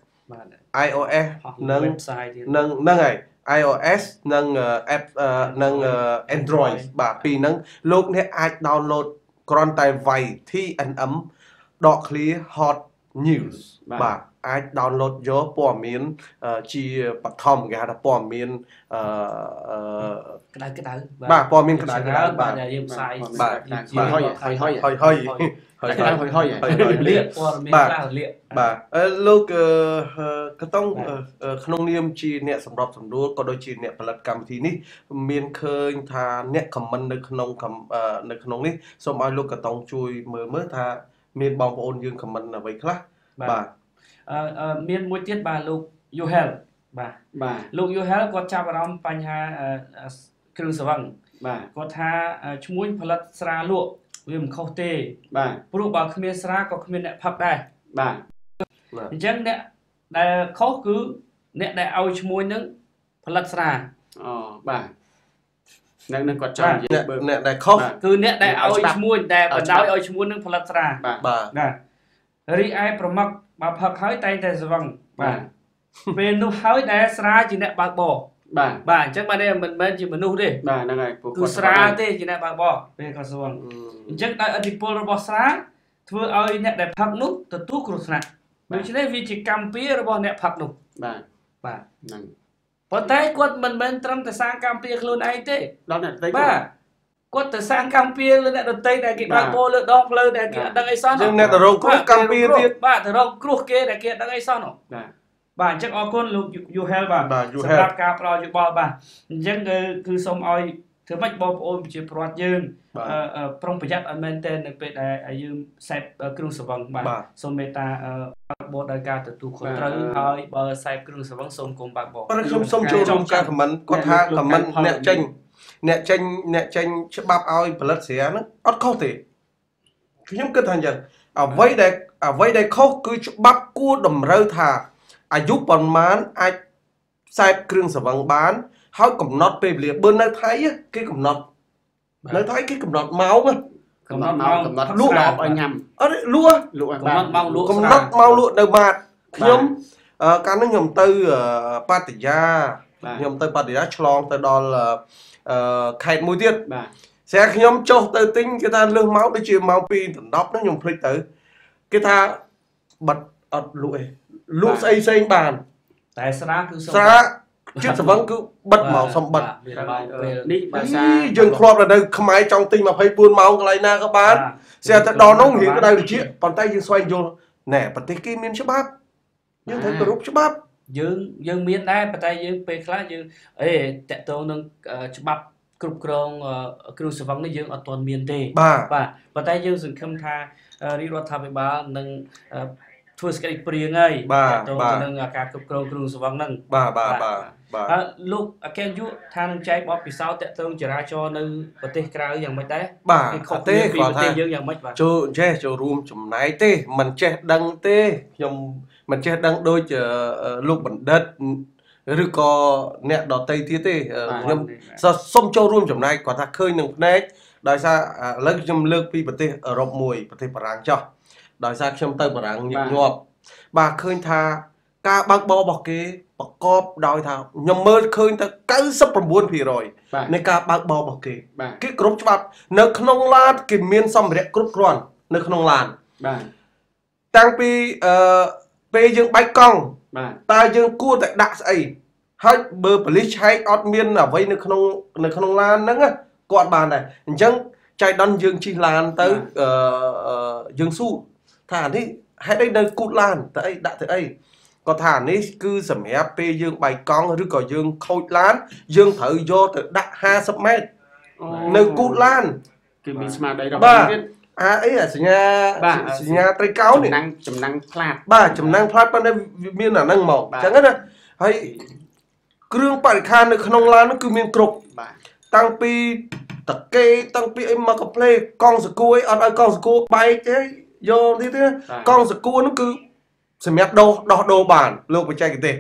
iOS និង website នឹងហ្នឹងហើយ iOS និង app និង Android បាទពីហ្នឹងលោកអ្នកអាច download គ្រាន់តែវាយ ที เอ็น เอ็ม ដក clear hot news បាទអាច download យកព័ត៌មានជាបឋមគេហៅថាព័ត៌មានអឺក្តៅក្តៅបាទព័ត៌មានក្តៅក្តៅបាទយើងផ្សាយបាទហុយហុយហុយហុយហុយហុយហុយហុយហុយលាកព័ត៌មានខ្លះលាកបាទលោកក៏ต้องក្នុងនាមជាអ្នកសម្របសម្រួលក៏ដូចជាអ្នកផលិតកម្មវិធីនេះមានឃើញថាអ្នក comment នៅក្នុងនៅក្នុងនេះសូមឲ្យលោកក៏ต้องជួយមើលមើលថាមានបងប្អូនយើង comment អ្វីខ្លះបាទអឺមានមួយទៀតបាទលោក Yohel បាទបាទលោក Yohel គាត់ចាប់អារម្មណ៍បញ្ហាគ្រឿងស្រវឹងបាទគាត់ថាឈ្មួញផលិតស្រាលក់វាមិនខុសទេបាទព្រោះបើគ្មានស្រាក៏គ្មានអ្នកផឹកដែរបាទអញ្ចឹងអ្នកដែលខុសគឺអ្នកដែលឲ្យឈ្មួញនឹងផលិតស្រាអូបាទនឹងនឹងគាត់ចង់និយាយបើអ្នកដែលខុសគឺអ្នកដែលឲ្យឈ្មួញដែលបណ្ដោយឲ្យឈ្មួញនឹងផលិតស្រាបាទណារីឯប្រមឹកបើផឹកហើយតែងតែស្វឹងបាទពេលនោះហើយដែលស្រាជាអ្នកបើកបរបាទបាទអញ្ចឹងបាទមិនមែនជាមនុស្សទេបាទហ្នឹងហើយគឺស្រាទេជាអ្នកបើកបរពេលគាត់ស្វឹងអញ្ចឹងដោយឥទ្ធិពលរបស់ស្រាធ្វើឲ្យអ្នកដែលផឹកនោះទទួលគ្រោះថ្នាក់ដូច្នេះវាជាកម្មពៀរបស់អ្នកផឹកនោះបាទបាទហ្នឹងប៉ុន្តែគាត់មិនមែនត្រឹមតែសាងកម្មពៀខ្លួនឯងទេដល់អ្នកដទៃបាទគាត់ទៅសាងកម្មពៀលើអ្នកដទៃដែលគេបើកបរលើដងផ្លូវដែលគេអត់ដឹងអីសោះយើងអ្នកទៅរងគ្រោះកម្មពៀទៀតបាទទៅរងគ្រោះគេដែលគេអត់ដឹងអីសោះនោះបាទបាទអញ្ចឹងអរគុណលោក Yohel បាទសម្រាប់ការផ្ដល់យោបល់បាទអញ្ចឹងគឺគឺសូមឲ្យធ្វើម៉េចបងប្អូនប្រជាពលរដ្ឋយើងប្រុងប្រយ័ត្នឲ្យមែនទែននៅពេលដែលយើងសេពគ្រឿងស្រវឹងបាទសូមមេត្តាបើកបរដោយការទទួលខុសត្រូវហើយបើសេពគ្រឿងស្រវឹងសូមកុំបើកបរខ្ញុំសូមចូលរួមការ comment គាត់ថា comment អ្នកចេញអ្នកចេញអ្នកចេញច្បាប់ឲ្យផលិតស្រាហ្នឹងអត់ខុសទេខ្ញុំគិតថាអញ្ចឹងអ្វីដែលអ្វីដែលខុសគឺច្បាប់គួរតម្រូវថាអាយុប៉ុន្មានអាចខ្សែគ្រឿងស្រវឹងបានហើយកំណត់ពេលវេលាបើនៅថៃគេកំណត់នៅថៃគេកំណត់ម៉ោងកំណត់ម៉ោងកំណត់លក់ឲ្យញ៉ាំអត់លក់លក់ឲ្យបានកំណត់ម៉ោងលក់កំណត់ម៉ោងលក់នៅបាតខ្ញុំកាលនោះខ្ញុំទៅបាតយាខ្ញុំទៅបាតយាឆ្លងទៅដល់ខេត្តមួយទៀតបាទស្រាប់ខ្ញុំចុះទៅទិញគេថាលើសម៉ោងដូចជាម៉ោងពីរដណ្ដប់ហ្នឹងខ្ញុំភ្លេចទៅគេថាបិទអត់លក់ឯងលក់ស្អីផ្សេងបានតែស្រាគឺស្រាចិត្តស្រវឹងគឺបិទម៉ោងសំបិទនេះភាសាយើងធ្លាប់នៅខ្មែរចង់ទិញยี่สิบสี่ម៉ោងកន្លែងណាក៏បានស្រាប់តែដល់នោះរៀងក្តៅត្រជាក់ប៉ុន្តែយើងស្វែងយល់ណែប្រទេសគេមានច្បាប់យើងត្រូវគោរពច្បាប់យើងយើងមានដែរប៉ុន្តែយើងពេលខ្លះយើងអេតកតងនឹងច្បាប់គ្រប់គ្រងគ្រឿងស្រវឹងនេះយើងអត់ទាន់មានទេបាទប៉ុន្តែយើងសង្ឃឹមថារាជរដ្ឋាភិបាលនឹងធ្វើសេចក្តីព្រៀងហើយតទៅនឹងការគ្រប់គ្រងគ្រឿងស្រវឹងហ្នឹងបាទបាទបាទបាទលោកអគ្គនាយកថានឹងចែកបទពិសោធន៍តកតងចរាចរណ៍នៅប្រទេសក្រៅយ៉ាងម៉េចដែរបាទខុសទេពីប្រទេសយើងយ៉ាងម៉េចបាទចូលចេះចូលរួមចំណែកទេមិនចេះដឹងទេខ្ញុំមិនចេះដឹងដូចលោកបណ្ឌិតឬក៏អ្នកដតីទៀតទេខ្ញុំសុំចូលរួមចំណែកគាត់ថាឃើញនឹងភ្នែកដោយសារឥឡូវខ្ញុំលើកពីប្រទេសអឺរ៉ុបមួយប្រទេសបារាំងចោះដោយសារខ្ញុំទៅបារាំងញឹកញាប់បាទឃើញថាការបើកបររបស់គេប្រកបដោយថាខ្ញុំមើលឃើញទៅ九十九ភាគរយនៃការបើកបររបស់គេគេគ្រប់ច្បាប់នៅក្នុងឡានគេមានសម្ភារៈគ្រប់គ្រាន់នៅក្នុងឡានបាទតាំងពីអឺពេលយើងបែកកង់បាទតើយើងគួរតែដាក់ស្អីហើយបើប៉ូលីសឆែកអត់មានអ្វីនៅក្នុងនៅក្នុងឡានហ្នឹងគាត់បានដែរអញ្ចឹងចៃដន្យយើងជិះឡានទៅអឺយើងសួរថានេះហេតុអីនៅគូតឡានទៅអីដាក់ទៅអីគាត់ថានេះគឺសម្រាប់ពេលយើងបែកកង់ឬក៏យើងខូចឡានយើងត្រូវយកទៅដាក់ห้าสิบម៉ែត្រនៅគូតឡានគឺមានស្មារតីរបស់ទៀតអាអីសញ្ញាសញ្ញាត្រីកោណនេះចំណាំងចំណាំងផ្លាតបាទចំណាំងផ្លាតប៉ុន្តែមានអាហ្នឹងមកអញ្ចឹងណាហើយគ្រឿងបរិក្ខារនៅក្នុងឡាននោះគឺមានគ្រប់បាទតាំងពីតកេតាំងពីអីមកកាផ្លេកង់សគួរអត់ឲ្យកង់សគួរបែកទេយកនេះទេកង់សគួរនោះគឺសម្រាប់ដោះដោះដូរបានលោកបច្ចេកទេស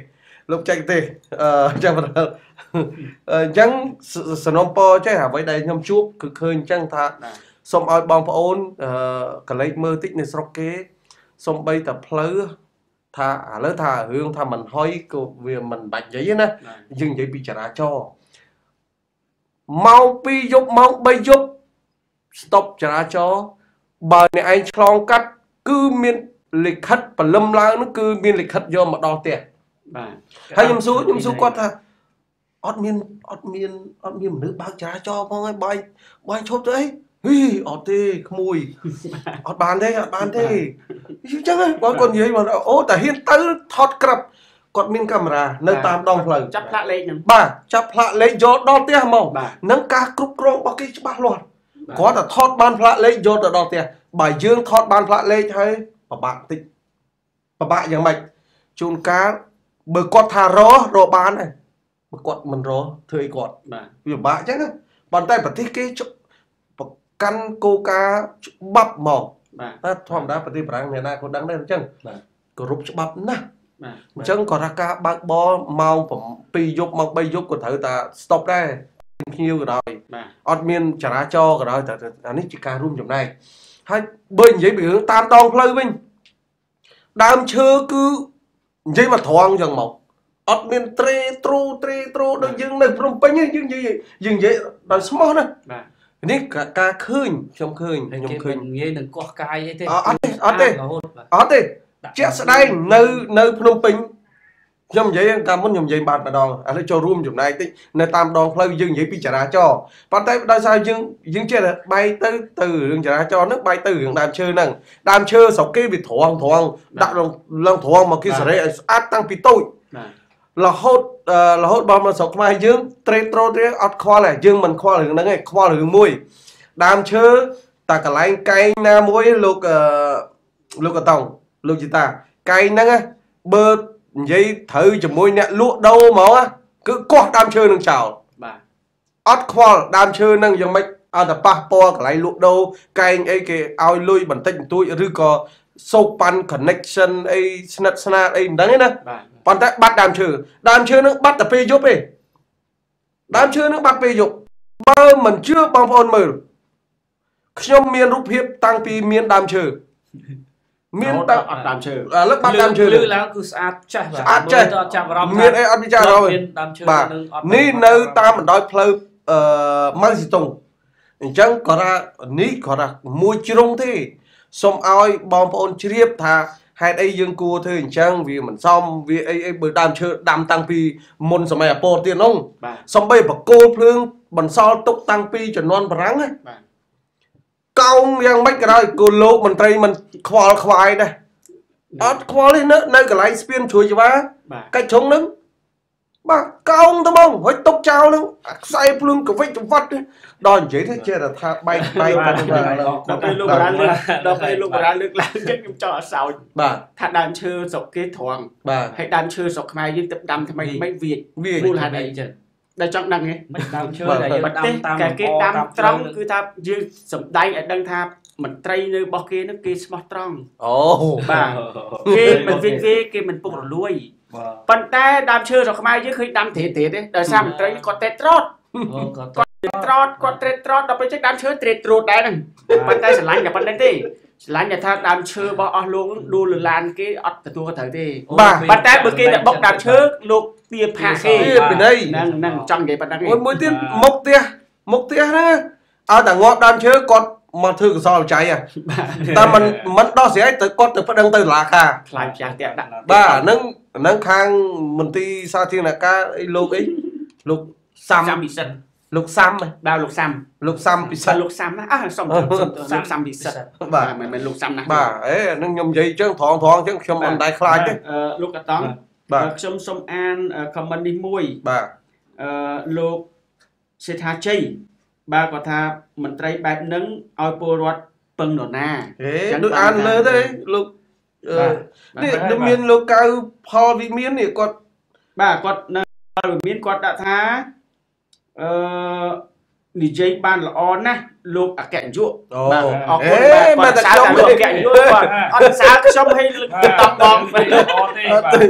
លោកចែកទេអឺចាំអញ្ចឹងសំណុំពរចេះអ្វីដែលខ្ញុំជួបគឺឃើញអញ្ចឹងថាសូមឲ្យបងប្អូនអឺកលេចមើលតិចនៅស្រុកគេសូម្បីតែផ្លូវថាឥឡូវថារឿងថាមិនហុយក៏វាមិនបាច់និយាយណាយើងនិយាយពីចរាចរណ៍ម៉ោងពីរយប់ម៉ោងបីយប់ស្តុបចរាចរណ៍បើអ្នកឯងឆ្លងកាត់គឺមានលិខិតបលឹមឡើងនោះគឺមានលិខិតយកមកដល់ផ្ទះបាទហើយខ្ញុំសួរខ្ញុំសួរគាត់ថាអត់មានអត់មានអត់មានមនុស្សបើកចរាចរណ៍ផងហើយបាយបាយឈប់ទៅអីហីអត់ទេក្មួយអត់បានទេអត់បានទេអញ្ចឹងបងគាត់និយាយមកអូតែហ៊ានទៅថតក្រាប់គាត់មានកាមេរ៉ានៅតាមដងផ្លូវចាប់ផ្លាកលេខហ្នឹងបាទចាប់ផ្លាកលេខយកដល់ផ្ទះមកនឹងការគ្រប់គ្រងរបស់គេច្បាស់លាស់គាត់តែថតបានផ្លាកលេខយកទៅដល់ផ្ទះបើយើងថតបានផ្លាកលេខហើយពិបាកតិចពិបាកយ៉ាងម៉េចជួនកាលបើគាត់ថាររបានហើយបើគាត់មិនរធ្វើអីគាត់បាទវាពិបាកអញ្ចឹងប៉ុន្តែប្រទេសគេប្រកាន់គោលការណ៍ច្បាប់មកបាទតែធម្មតាប្រទេសបារាំងអ្នកណាក៏ដឹងដែរអញ្ចឹងបាទគោរពច្បាប់ណាស់បាទអញ្ចឹងក៏ថាការបើកបរម៉ោងពីរយប់ម៉ោងបីយប់ក៏ត្រូវតែ stop ដែរភ្ញៀវក៏ដោយអត់មានចរាចរណ៍ក៏ដោយតែអានេះជាការរួមចំណែកហើយបើនិយាយពីរឿងតាមដងផ្លូវវិញដើមឈើគឺនិយាយមកត្រង់អញ្ចឹងមកអត់មានត្រេទ្រូត្រេទ្រូដូចយើងនៅភ្នំពេញយើងនិយាយយើងនិយាយដល់ស្មោះណាបាទនេះការឃើញខ្ញុំឃើញខ្ញុំឃើញងាយនឹងកោះកាយអីទេអត់ទេអត់ទេអត់ទេជាក់ស្ដែងនៅនៅភ្នំពេញខ្ញុំនិយាយកាលមុនខ្ញុំនិយាយបានម្ដងឥឡូវចូលរួមចំណែកតិចនៅតាមដងផ្លូវយើងនិយាយពីចរាចរណ៍ប៉ុន្តែដោយសារយើងយើងចេះតែបែកទៅទៅរឿងចរាចរណ៍ហ្នឹងបែកទៅរឿងដើមឈើហ្នឹងដើមឈើស្រុកគេវាត្រង់ត្រង់ដាក់ឡើងត្រង់មកគេសេរីឲ្យស្អាតតាំងពីតូចរហូតរហូតដល់មកស្រុកខ្មែរយើងត្រេត្រោត្រេអត់ខ្វល់ទេយើងមិនខ្វល់រឿងហ្នឹងទេខ្វល់រឿងមួយដើមឈើតែកន្លែងកែងណាមួយលោកលោកកតងលោកជីតាកែងហ្នឹងបើនិយាយត្រូវជាមួយអ្នកលក់ដូរហ្មងគឺកោះដើមឈើនឹងចោលបាទអត់ខ្វល់ដើមឈើនឹងយ៉ាងម៉េចឲ្យតែប៉ះពាល់កន្លែងលក់ដូរកែងអីគេឲ្យលុយបន្តិចបន្តួចឬក៏សូកប៉ាន់ connection អីស្និទ្ធស្នាលអីមិនដឹងទេណាប៉ុន្តែបាត់ដើមឈើដើមឈើនឹងបាត់តែពេលយប់ទេដើមឈើនឹងបាត់ពេលយប់បើមិនជឿបងប្អូនមើលខ្ញុំមានរូបភាពតាំងពីមានដើមឈើមានតែអត់ដើមឈើឥឡូវបាត់ដើមឈើលឺឡើងគឺស្អាតចេះបាទស្អាតចេះអត់ចាប់អារម្មណ៍មានអីអត់មានចាប់អារម្មណ៍មានដើមឈើនឹងអត់នេះនៅតាមបណ្ដោយផ្លូវអឺម៉ៅស៊ីតុងអញ្ចឹងក៏ថានេះក៏ថាមួយជ្រុងទេសូមឲ្យបងប្អូនជ្រាបថាហេតុអីយើងគួរធ្វើអញ្ចឹងវាមិនសមវាអីអីបើដើមឈើដាំតាំងពីមុនសម័យអពោធទៀតនោះសំបីបកគោលភ្លើងបន្សល់ទុកតាំងពីជំនាន់បារាំងណាកោងយ៉ាងម៉េចក៏ដោយគោលោកមន្ត្រីមិនខ្វល់ខ្វាយដែរអត់ខ្វល់ទេនៅនៅកន្លែងស្ពានជ្រួយច្បាកាច់ជ្រុងហ្នឹងបាទកោងទៅហ្មងហុចទុកចោលហ្នឹងខ្សែភ្លើងកវិចកវាត់ដល់និយាយទៅចេះតែថាបែកបែកដល់ពេលលោកបារាំងលើកដល់ពេលលោកបារាំងលើកឡើងចិត្តខ្ញុំចង់អសោចបាទថាដើមឈើស្រុកគេត្រង់បាទហើយដើមឈើស្រុកខ្មែរយើងទឹកដាំថ្មីថ្មីវាវាមូលហេតុអីចឹងដែលចង់ដឹងហ៎មិនដើមឈើដែលយើងដាំតាមគេដាំត្រង់គឺថាយើងសំដែងឲ្យដឹងថាមន្ត្រីនៅរបស់គេនឹងគេស្មោះត្រង់អូបាទគេមិនវិវេគេមិនពុករលួយប៉ុន្តែដើមឈើស្រុកខ្មែរយើងឃើញដាំត្រេតត្រេតទេដោយសារមន្ត្រីគាត់តែត្រត់គាត់ត្រត់គាត់ត្រេតត្រត់ដល់ពេលចឹងដើមឈើត្រេតត្រួតដែរហ្នឹងប៉ុន្តែស្រឡាញ់តែប៉ុណ្្នឹងទេស្រឡាញ់តែថាដើមឈើរបស់អស់លោកដួលលឡានគេអត់ទទួលត្រូវទេប៉ុន្តែបើគេតែបុកដើមឈើលោកទាផាគេពីណីហ្នឹងហ្នឹងចង់និយាយប៉ុណ្្នឹងមួយទៀតមុខផ្ទះមុខផ្ទះណាឲ្យតែងាប់ដើមឈើគាត់មកធ្វើកសលចៃតែមិនមិនដោះស្រាយទៅគាត់ទៅប្តឹងទៅតុលាការខ្លាចផ្ទះផ្ទះដាក់បាទហ្នឹងហ្នឹងខាងមន្ទីរសាធារណការអីលោកអីលោកសាំពិសិដ្ឋលោកសាំបាទលោកសាំលោកសាំពិសិដ្ឋលោកសាំណាអើសុំលោកសាំពិសិដ្ឋបាទមិនមែនលោកសាំណាបាទអេហ្នឹងខ្ញុំនិយាយអញ្ចឹងត្រង់ត្រង់អញ្ចឹងខ្ញុំមិនដែរខ្លាចទេលោកកតង់ខ្ញុំសូមអាន comment នេះមួយបាទអឺលោកសេដ្ឋាជ័យបាទគាត់ថាមន្ត្រីបែបហ្នឹងឲ្យពលរដ្ឋពឹងនរណាអញ្ចឹងដូចអានលើទេលោកនេះដូចមានលោកកៅផលវិមាននេះគាត់បាទគាត់នៅផលវិមានគាត់ដាក់ថាអឺនិយាយបានល្អណាស់លោកអគ្គនាយកបាទអរគុណបាទគាត់សារលោកអគ្គនាយកគាត់អត់សារខ្ញុំឲ្យតំបងអត់ទេ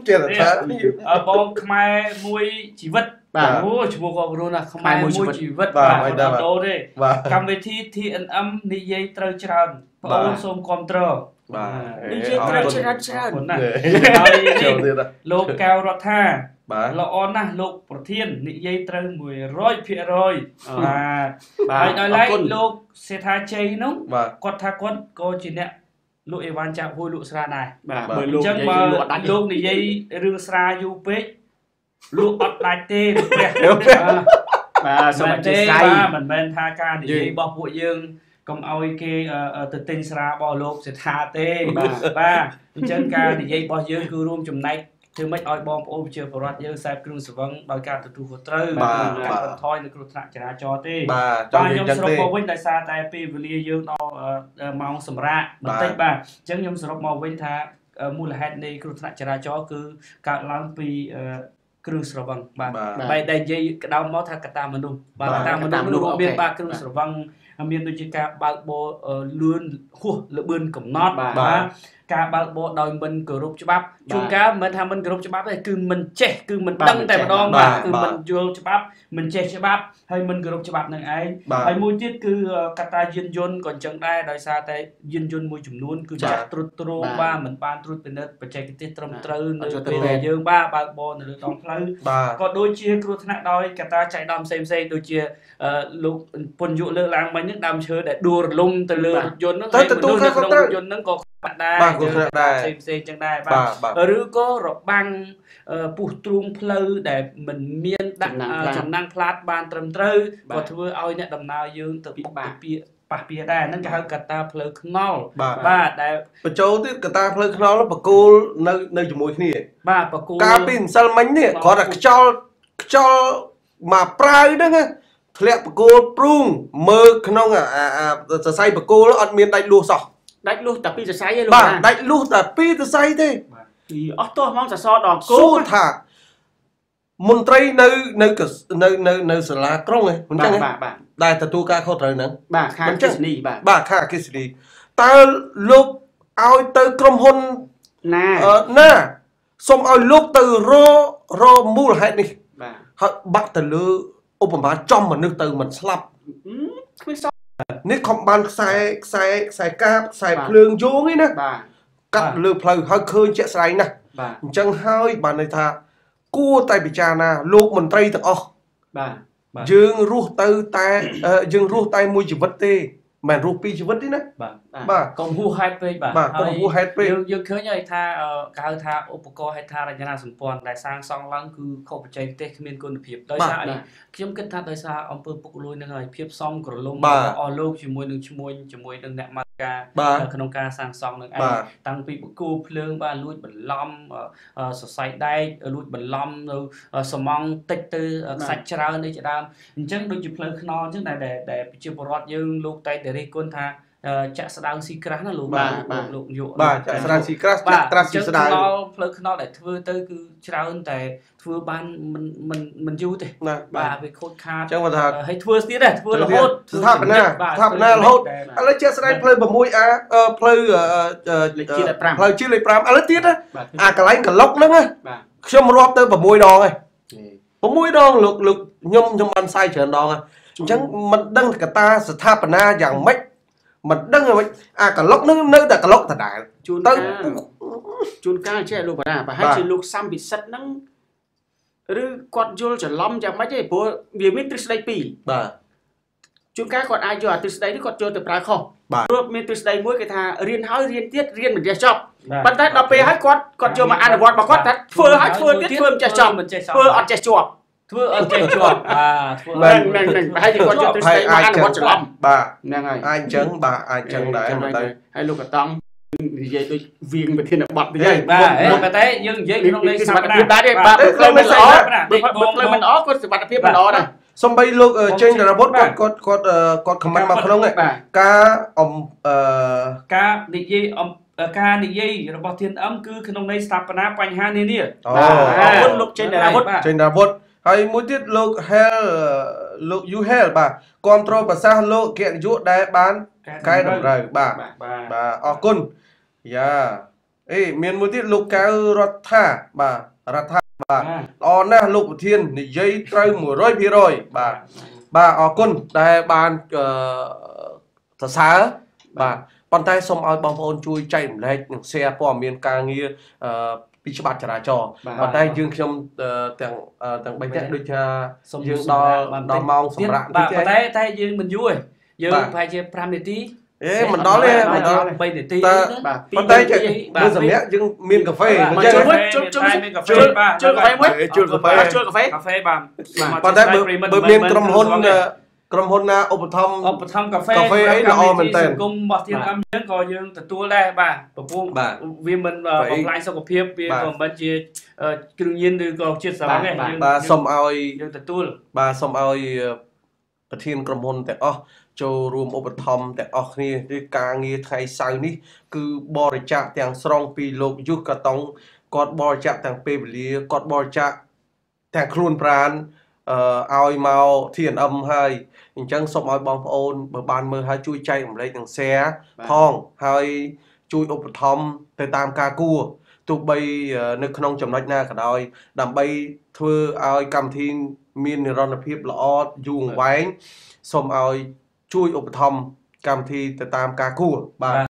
ចេះថាបងខ្មែរមួយជីវិតអូឈ្មោះក៏ព្រោះណាខ្មែរមួយជីវិតបាទដូរទេកម្មវិធី ที เอ็น เอ็ม និយាយត្រូវច្រើនបងអូនសូមគាំទ្របាទនិយាយត្រូវច្រើនច្រើនណាហើយលោកកៅរដ្ឋាបាទល្អណាស់លោកប្រធាននិយាយត្រូវ មួយរយភាគរយ បាទហើយដល់ឡែកលោកសេដ្ឋាជ័យនោះគាត់ថាគាត់ក៏ជាអ្នកលោកអេវ៉ាន់ចាក់ហួយលោកស្រាដែរបាទបើលោកនិយាយលោកអត់ដាច់លោកនិយាយរឿងស្រាយូរពេកលោកអត់ដាច់ទេព្រះបាទសូមអធិស្ឋានបាទមិនមែនថាការនិយាយរបស់ពួកយើងកុំឲ្យគេទៅទិញស្រារបស់លោកសេដ្ឋាទេបាទអញ្ចឹងការនិយាយរបស់យើងគឺរួមចំណែកធ្វើម៉េចឲ្យបងប្អូនប្រជាពលរដ្ឋយើងខ្សែគ្រឿងស្រវឹងដោយការទទួលខុសត្រូវបាទបន្ថយនៅគ្រោះថ្នាក់ចរាចរណ៍ទេបាទចង់និយាយចឹងទេខ្ញុំសរុបមកវិញដោយសារតែពេលវេលាយើងដល់ម៉ោងសម្រាកបន្តិចបាទអញ្ចឹងខ្ញុំសរុបមកវិញថាមូលហេតុនៃគ្រោះថ្នាក់ចរាចរណ៍គឺកើតឡើងពីគ្រឿងស្រវឹងបាទបែរដែលនិយាយក្តៅមកថាកត្តាមនុស្សបាទកត្តាមនុស្សមានបាទគ្រឿងស្រវឹងមានដូចជាការបើកបរលឿនហួសល្បឿនកំណត់បាទការបើកបរដោយមិនគោរពច្បាប់ជួនកាលមិនថាមិនគោរពច្បាប់ទេគឺមិនចេះគឺមិនដឹងតែម្ដងបាទគឺមិនយល់ច្បាប់មិនចេះច្បាប់ហើយមិនគោរពច្បាប់នឹងឯងហើយមួយទៀតគឺកត្តាយានយន្តក៏អញ្ចឹងដែរដោយសារតែយានយន្តមួយចំនួនគឺចាស់ត្រុតត្រោមបាទមិនបានត្រួតពិនិត្យបច្ចេកទេសត្រឹមត្រូវនៅពេលដែលយើងបាទបើកបរនៅលើដងផ្លូវក៏ដូចជាគ្រោះថ្នាក់ដោយកត្តាចៃដន្យផ្សេងៗដូចជាលោកពន្ធយុលើកឡើងមិញហ្នឹងដើមឈើដែលដួលរលំទៅលើរថយន្តហ្នឹងហើយមនុស្សនៅក្នុងរថយន្តហ្នឹងក៏បាត់ដែរផ្សេងៗចឹងដែរបាទឬក៏របាំងពុះទ្រូងផ្លូវដែលមិនមានដាក់ចំណាំងផ្លាតបានត្រឹមត្រូវក៏ធ្វើឲ្យអ្នកដំណើរយើងទៅបុកទៅពីប៉ះពាល់ដែរហ្នឹងគេហៅកត្តាផ្លូវថ្នល់បាទដែលបញ្ចូលទៀតកត្តាផ្លូវថ្នល់បកគោលនៅនៅជាមួយគ្នាបាទបកគោលកាលពីម្សិលមិញនេះគាត់តែខ្យល់ខ្យល់មកប្រាវហ្នឹងធ្លាក់បកគោលព្រូងមើលក្នុងសរសៃបកគោលអត់មានដាច់លួសសោះដាច់លុះតែពីសរសៃឯងលោកបាទដាច់លុះតែពីសរសៃទេពីអស់ទោះហ្មងសសរដងគោសួរថាមន្ត្រីនៅនៅនៅនៅនៅសាលាក្រុងហ្នឹងអញ្ចឹងបាទបាទដែលទទួលការខុសត្រូវហ្នឹងបាទខាងអគ្គិសនីបាទបាទខាងអគ្គិសនីតើលោកឲ្យទៅក្រុមហ៊ុនណាណាសូមឲ្យលោកទៅររមូលហេតុនេះបាទហើយបាក់ទៅលើឧបមាចំមនុស្សទៅមិនស្លាប់គ្មានសោះនេះខំបានខ្សែខ្សែខ្សែកាបខ្សែភ្លើងយោងឯណាបាទកាត់លើផ្លូវហើយឃើញជាក់ស្ដែងណាស់អញ្ចឹងហើយបានន័យថាគួរតែពិចារណាលោកមន្ត្រីទាំងអស់បាទយើងរស់ទៅតែយើងរស់តែមួយជីវិតទេមិនរស់ពីរជីវិតទេណាបាទបាទកុំហួសហេតុពេកបាទបាទកុំហួសហេតុពេកយើងយើងឃើញហើយថាគេហៅថាឧបករណ៍ហេដ្ឋារចនាសម្ព័ន្ធដែលសាងសង់ឡើងគឺខុសបច្ចេកទេសគ្មានគុណភាពដោយសារអីខ្ញុំគិតថាដោយសារអង្គើពុករលួយនឹងហើយភាពសមក្រលុំរបស់អស់លោកជាមួយនឹងឈ្មោះជាមួយនឹងអ្នកមកការក្នុងការសាងសង់នឹងឯងតាំងពីបកគោភ្លើងបាទលួចបន្លំសរសៃដែកលួចបន្លំនៅសំងតិចទៅខ្សាច់ច្រើននេះជាដើមអញ្ចឹងដូចជាផ្លូវថ្នល់អញ្ចឹងដែលដែលប្រជាពលរដ្ឋយើងលោកតែតែរិះគន់ថាចាក់ស្ដៅស៊ីក្រាស់ណាលោកលោកយកបាទចាក់ស្ដៅស៊ីក្រាស់ចាក់ក្រាស់ស៊ីស្ដៅផ្លូវថ្នល់ដែលធ្វើទៅគឺច្រើនតែធ្វើបានមិនមិនមិនយូរទេបាទវាខូចខាតអញ្ចឹងគាត់ថាឲ្យធ្វើទៀតដែរធ្វើរហូតស្ថាបនាស្ថាបនារហូតឥឡូវជាក់ស្ដែងផ្លូវ 6A ផ្លូវផ្លូវជាលេខ 5ឥឡូវទៀតអាកន្លែងកឡុកហ្នឹងខ្ញុំរាប់ទៅ6ដងហើយ6ដងលោកលោកខ្ញុំខ្ញុំបានផ្សាយច្រើនដងហើយអញ្ចឹងមិនដឹងកតាស្ថាបនាយ៉ាងម៉េចមិនដឹងមិនអាកឡុកនឹងនៅតែកឡុកដដែលជួនទៅជួនកាលចេះលោកបណ្ណាប្រហែលជាលោកសំពិសិដ្ឋហ្នឹងឬគាត់យល់ច្រឡំយ៉ាងម៉េចទេព្រោះវាមានទ្រឹស្ដីពីរបាទជួនកាលគាត់អាចយកអាទ្រឹស្ដីនេះគាត់ចូលទៅប្រើខុសព្រោះមានទ្រឹស្ដីមួយគេថារៀនហើយរៀនទៀតរៀនមិនចេះចប់ប៉ុន្តែដល់ពេលហើយគាត់គាត់យកមកអនុវត្តរបស់គាត់ថាធ្វើហើយធ្វើទៀតធ្វើមិនចេះចប់ធ្វើអត់ចេះជាប់ធ្វើអត់ចេះជាប់បាទធ្វើហ្នឹងហ្នឹងហ្នឹងប្រហែលជាគាត់យកទ្រឹស្ដីមកអនុវត្តច្រឡំបាទហ្នឹងហើយអាចអញ្ចឹងបាទអាចអញ្ចឹងដែរតែហើយលោកកតង់និយាយដូចវៀងប្រធានបទនេះបាទតែយើងនិយាយក្នុងន័យសមត្ថភាពដែរទេបាទផ្លូវមិនល្អផ្លូវមិនល្អគាត់សមត្ថភាពមិនល្អដែរសំបីលោកចេញតារាវុធគាត់គាត់គាត់គាត់ខមមិនមកក្នុងការអំអឺការនិយាយអំការនិយាយរបស់ ที เอ็น เอ็ม គឺក្នុងន័យស្ថាបនាបញ្ហានានាអូអរគុណលោកចេញតារាវុធចេញតារាវុធហើយមួយទៀតលោក Hell លោក You Hell បាទគ្រប់គ្រងប្រសាសន៍លោកគណយុដែលបានកែតម្រូវបាទបាទអរគុណយ៉ា ê miền một tiết lục cái rọt tha bà rọt tha bà បាទល្អណាស់លោកប្រធាននិយាយត្រូវ một trăm phần trăm បាទបាទអរគុណដែលបានអឺសរសើរបាទប៉ុន្តែសូមឲ្យបងប្អូនជួយចែករំលែកនិង share ព័ត៌មានការងារអឺពីច្បាប់ចរាចរណ៍ប៉ុន្តែយើងខ្ញុំទាំងទាំងបីនាក់ដូចថាយើងដល់ដល់ម៉ោងសម្រាប់បាទប៉ុន្តែតែយើងមិនយូរទេយើងប្រហែលជា5នាទីអេមិនដល់ទេមិនដល់ 3នាទីបាទប៉ុន្តែមើលសម្រាប់យើងមានកាហ្វេអញ្ចឹងជុំជុំមានកាហ្វេបាទជួយកាហ្វេមួយជួយកាហ្វេជួយកាហ្វេកាហ្វេបាទប៉ុន្តែបើមានក្រុមហ៊ុនក្រុមហ៊ុនណាឧបត្ថម្ភឧបត្ថម្ភកាហ្វេកាហ្វេអីល្អមែនតើសង្គមរបស់ធានកម្មយើងក៏យើងទទួលដែរបាទពពុះវាមិនបំផ្លាញសុខភាពវាក៏មិនជាគ្រឿងញៀនឬក៏ជាតិសារ៉ាំងទេយើងបាទសូមឲ្យយើងទទួលបាទសូមឲ្យប្រធានក្រុមហ៊ុនទាំងអស់ចូលរួមឧបត្ថម្ភទាំងអស់គ្នាឬការងារថ្ងៃសៅរ៍នេះគឺបរិច្ចាគទាំងស្រុងពីលោកយុគកតុងគាត់បរិច្ចាគទាំងពេលវេលាគាត់បរិច្ចាគទាំងខ្លួនប្រាណអឺឲ្យមក ที เอ็น เอ็ม ហើយអញ្ចឹងសូមឲ្យបងប្អូនបើបានមើលហើយជួយចែករំលែកនិង share ផងហើយជួយឧបត្ថម្ភទៅតាមការគួរទោះបីនៅក្នុងចំណុចណាក៏ដោយដើម្បីធ្វើឲ្យកម្មវិធីមាននិរន្តរភាពល្អយូរអង្វែងសូមឲ្យជួយឧបត្ថម្ភកម្មវិធីទៅតាមការគួរបាទ